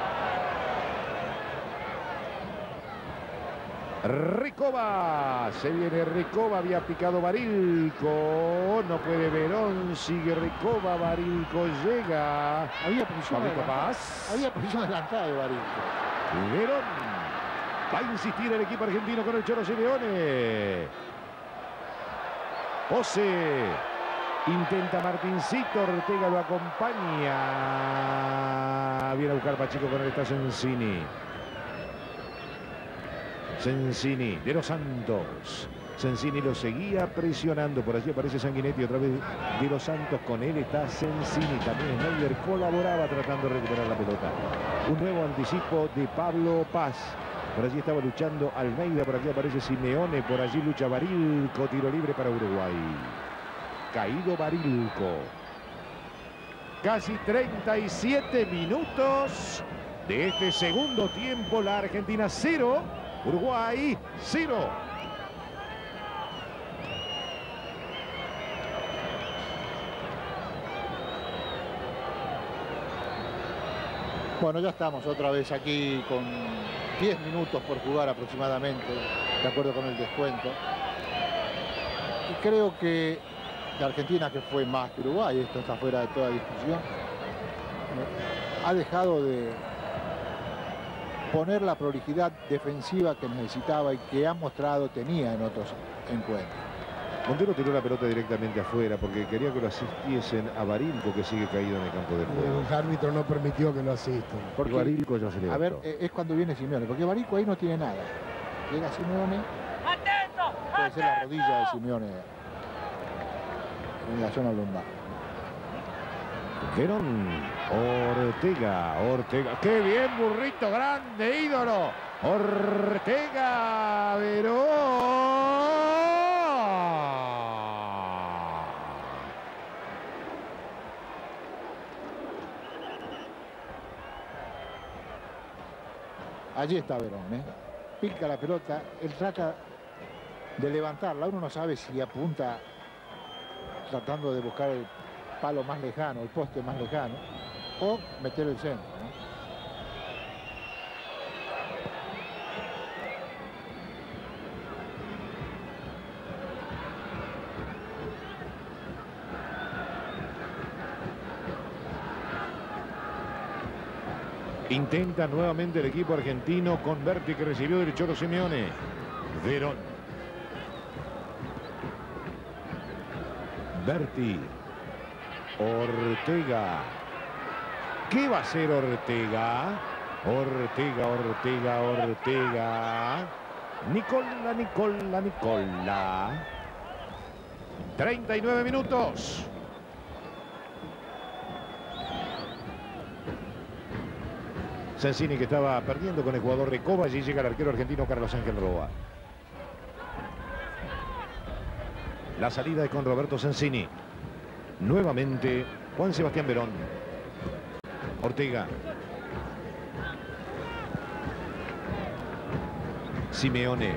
Recoba, se viene Recoba, había picado Barilco, no puede Verón, sigue Recoba, Barilco llega. Había posición Pablito adelantada. Paz. Había posición adelantada de Barilco. Verón, Va a insistir el equipo argentino con el Cholo Simeone. Pose. Intenta Martincito. Ortega lo acompaña. Viene a buscar Pacheco, con él está Sensini. Sensini de los Santos. Sensini lo seguía presionando. Por allí aparece Sanguinetti otra vez de los Santos. Con él está Sensini. También Schneider colaboraba tratando de recuperar la pelota. Un nuevo anticipo de Pablo Paz. Por allí estaba luchando Almeida. Por aquí aparece Simeone. Por allí lucha Barilco. Tiro libre para Uruguay. Caído Barilco. Casi treinta y siete minutos de este segundo tiempo. La Argentina cero. Uruguay cero. Bueno, ya estamos otra vez aquí con diez minutos por jugar aproximadamente, de acuerdo con el descuento. Y creo que la Argentina, que fue más que Uruguay, esto está fuera de toda discusión, ha dejado de poner la prolijidad defensiva que necesitaba y que ha mostrado tenía en otros encuentros. Montero tiró la pelota directamente afuera porque quería que lo asistiesen a Barilco, que sigue caído en el campo de juego. El árbitro no permitió que lo asistan. Porque Barilco ya se levantó. A ver, es cuando viene Simeone, porque Barilco ahí no tiene nada. Llega Simeone, ¡Atento! puede ser la rodilla de Simeone en la zona lumbar. Verón, Ortega, Ortega. ¡Qué bien, burrito grande, ídolo! Ortega, Verón. Allí está Verón, ¿eh? Pica la pelota, él trata de levantarla. Uno no sabe si apunta tratando de buscar el palo más lejano, el poste más lejano, o meter el centro, ¿no? Intenta nuevamente el equipo argentino con Berti, que recibió del Cholo Simeone. Verón. Berti. Ortega. ¿Qué va a hacer Ortega? Ortega, Ortega, Ortega. Nicola, Nicola, Nicola. treinta y nueve minutos. Sensini, que estaba perdiendo con el jugador Recoba. Allí llega el arquero argentino Carlos Ángel Roa. La salida es con Roberto Sensini. Nuevamente Juan Sebastián Verón. Ortega. Simeone.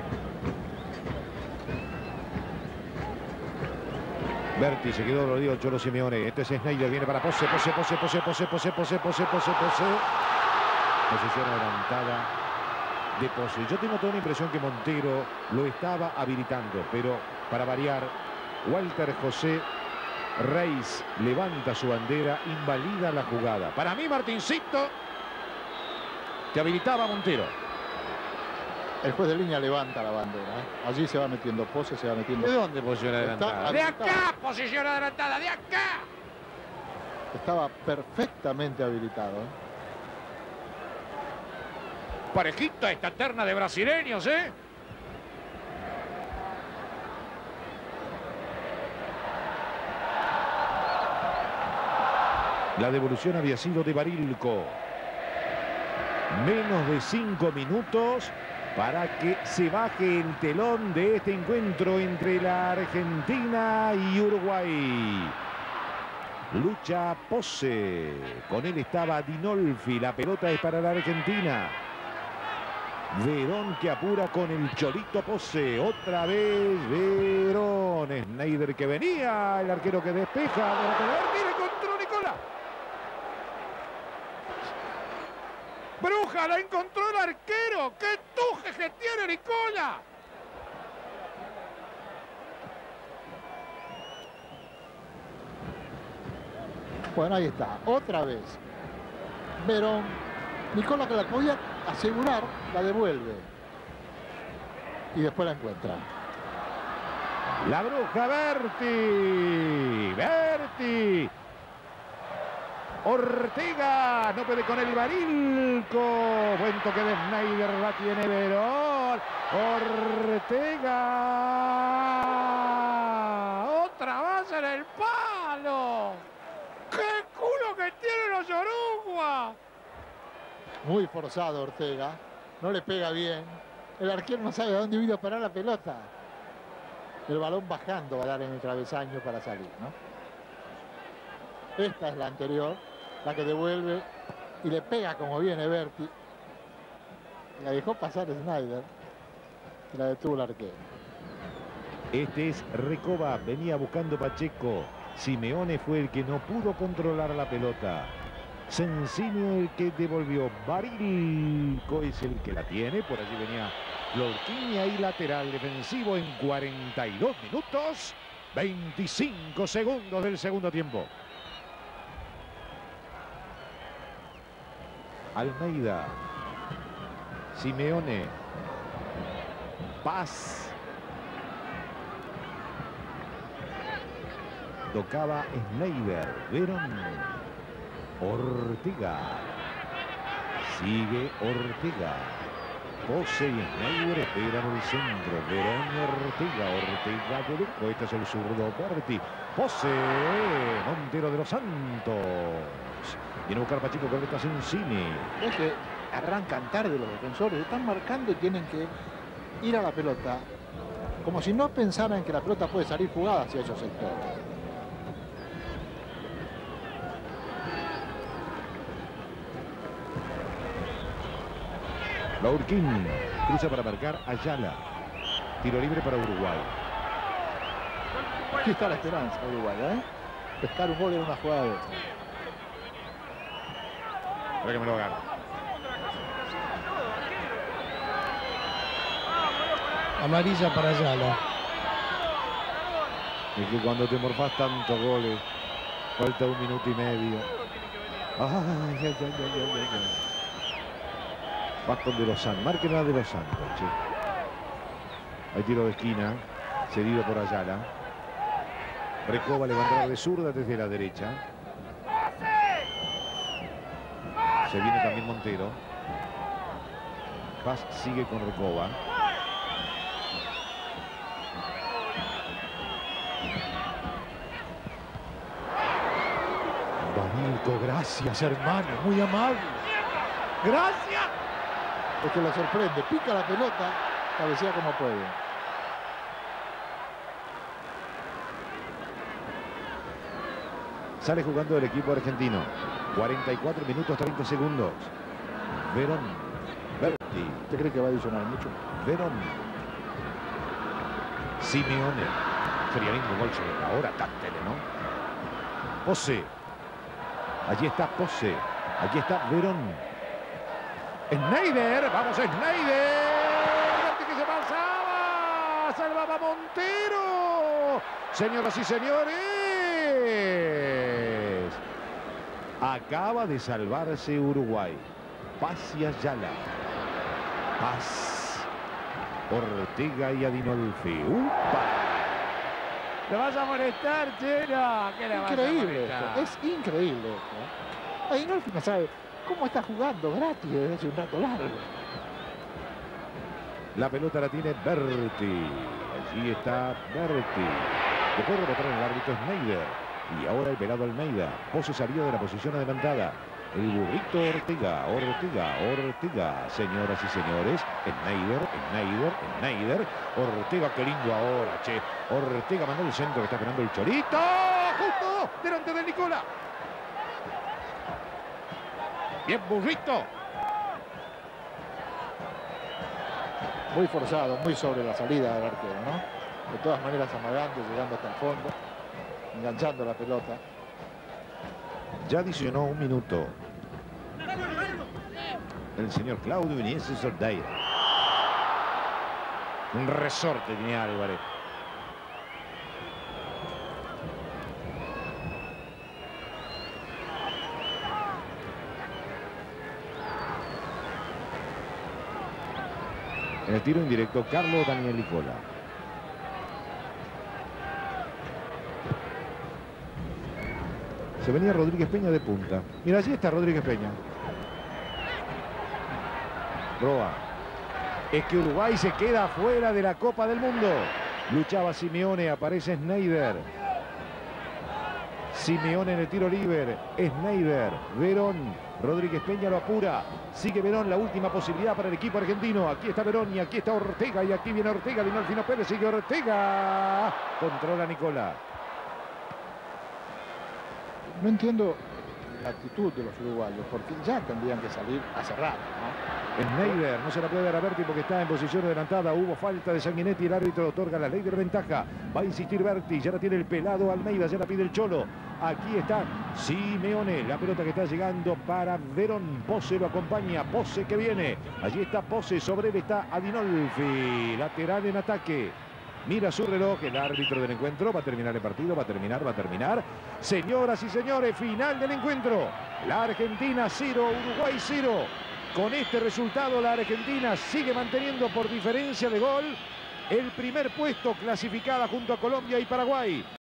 Berti, se quedó dolorido el Cholo Simeone. Este es Schneider, viene para Pose, Pose, Pose, Pose, Pose, Pose, Pose, Pose, Pose, Pose. Posición adelantada de Pose. Yo tengo toda la impresión que Montero lo estaba habilitando, pero para variar, Walter José Reis levanta su bandera, invalida la jugada. Para mí, Martincito, que habilitaba a Montero. El juez de línea levanta la bandera, ¿eh? Allí se va metiendo Pose, se va metiendo... ¿De dónde posición adelantada? ¡De acá! Posición adelantada, de acá. Estaba perfectamente habilitado, ¿eh? Parejita esta terna de brasileños, ¿eh? La devolución había sido de Barilco. Menos de cinco minutos para que se baje el telón de este encuentro entre la Argentina y Uruguay. Lucha Pose. Con él estaba Dinolfi. La pelota es para la Argentina. Verón, que apura con el Cholito Pose. Otra vez Verón. Schneider, que venía. El arquero que despeja. Mira, encontró Nicola. Bruja, la encontró el arquero. ¡Qué tuje que tiene Nicola! Bueno, ahí está. Otra vez. Verón. Nicola, que la podía asegurar, la devuelve. y después la encuentra. La bruja Berti. Berti. Ortega. No puede con el Barilco. Buen toque de Schneider. La tiene Verón. Ortega. Otra base en el palo. ¡Qué culo que tienen los Yoruba! Muy forzado Ortega. No le pega bien. El arquero no sabe a dónde iba a parar la pelota. El balón bajando va a dar en el travesaño para salir, ¿no? Esta es la anterior, la que devuelve y le pega como viene Berti. La dejó pasar Schneider y la detuvo el arquero. Este es Recoba, venía buscando Pacheco. Simeone fue el que no pudo controlar la pelota. Sensini el que devolvió. Barilco es el que la tiene. Por allí venía Florquini, ahí lateral defensivo en cuarenta y dos minutos. veinticinco segundos del segundo tiempo. Almeida. Simeone. Paz. Tocaba Schneider. Verón. Ortega. Sigue Ortega. Pose y Schneider esperan el centro. Verón y Ortega. Ortega de lujo. Este es el zurdo Berti. Pose. Montero de los Santos. Viene a buscar Pacheco con esta Sensini. Es que arrancan tarde los defensores. Están marcando y tienen que ir a la pelota. Como si no pensaran que la pelota puede salir jugada hacia esos sectores. Laurquín cruza para marcar Ayala. Tiro libre para Uruguay. Aquí está la esperanza de Uruguay, ¿eh? Pescar un gol en una jugada de esta. Para que me lo hagan. Amarilla para Ayala. Es que cuando te morfás tantos goles, falta un minuto y medio. Ay, ay, ay, ay, ay, ay, ay. Vas con De Los Santos. Marquen a De Los Santos, che. Hay tiro de esquina, cedido por Ayala. Recoba a levantar de zurda desde la derecha. Se viene también Montero. Paz sigue con Recoba. Barilco, gracias hermano, muy amable. Gracias. Es que lo sorprende, pica la pelota, cabecea como puede. Sale jugando el equipo argentino. cuarenta y cuatro minutos, treinta segundos. Verón. Berti. ¿Usted cree que va a adicionar mucho? Verón. Simeone. Sería lindo gol sobre la hora, táctele, ¿no? Pose. Allí está Pose. Allí está Verón. Schneider, vamos a Schneider. Berti que se pasaba. Salvaba Montero. Señoras y señores. Acaba de salvarse Uruguay. Paz y Ayala. Paz. Ortega y Adinolfi. ¡Upa! ¿Le vas a molestar, Chelo? ¿Qué le vas Increíble a molestar? esto, es increíble esto. Adinolfi no sabe cómo está jugando gratis desde hace un rato largo. La pelota la tiene Berti. Allí está Berti. Después de rebotar en el árbitro Schneider. Y ahora el pelado Almeida. Pose salió de la posición adelantada. El burrito Ortega, Ortega, Ortega. Señoras y señores, Schneider, Schneider, Schneider. Ortega, qué lindo ahora, che. Ortega mandó el centro que está esperando el Chorito. Justo delante de Nicola. Bien, burrito. Muy forzado, muy sobre la salida del arquero, ¿no? De todas maneras amagando, llegando hasta el fondo, enganchando la pelota. Ya adicionó un minuto el señor Claudio Inés Sordaira. Un resorte tiene Álvarez. En el tiro indirecto, Carlos Daniel Nicola. Se venía Rodríguez Peña de punta. Mira, allí está Rodríguez Peña. Roa. Es que Uruguay se queda fuera de la Copa del Mundo. Luchaba Simeone, aparece Schneider. Simeone en el tiro libre. Schneider. Verón. Rodríguez Peña lo apura. Sigue Verón, la última posibilidad para el equipo argentino. Aquí está Verón y aquí está Ortega. Y aquí viene Ortega. Vino Alfino Pérez. Sigue Ortega. Controla Nicola. No entiendo la actitud de los uruguayos, porque ya tendrían que salir a cerrar, ¿no? Schneider, no se la puede dar a Berti porque está en posición adelantada. Hubo falta de Sanguinetti, el árbitro otorga la ley de ventaja. Va a insistir Berti, ya la tiene el pelado Almeida, ya la pide el Cholo. Aquí está Simeone, la pelota que está llegando para Verón. Pose lo acompaña, Pose que viene. Allí está Pose, sobre él está Adinolfi, lateral en ataque. Mira su reloj, el árbitro del encuentro. Va a terminar el partido, va a terminar, va a terminar. Señoras y señores, final del encuentro. La Argentina cero, Uruguay cero. Con este resultado la Argentina sigue manteniendo por diferencia de gol el primer puesto, clasificada junto a Colombia y Paraguay.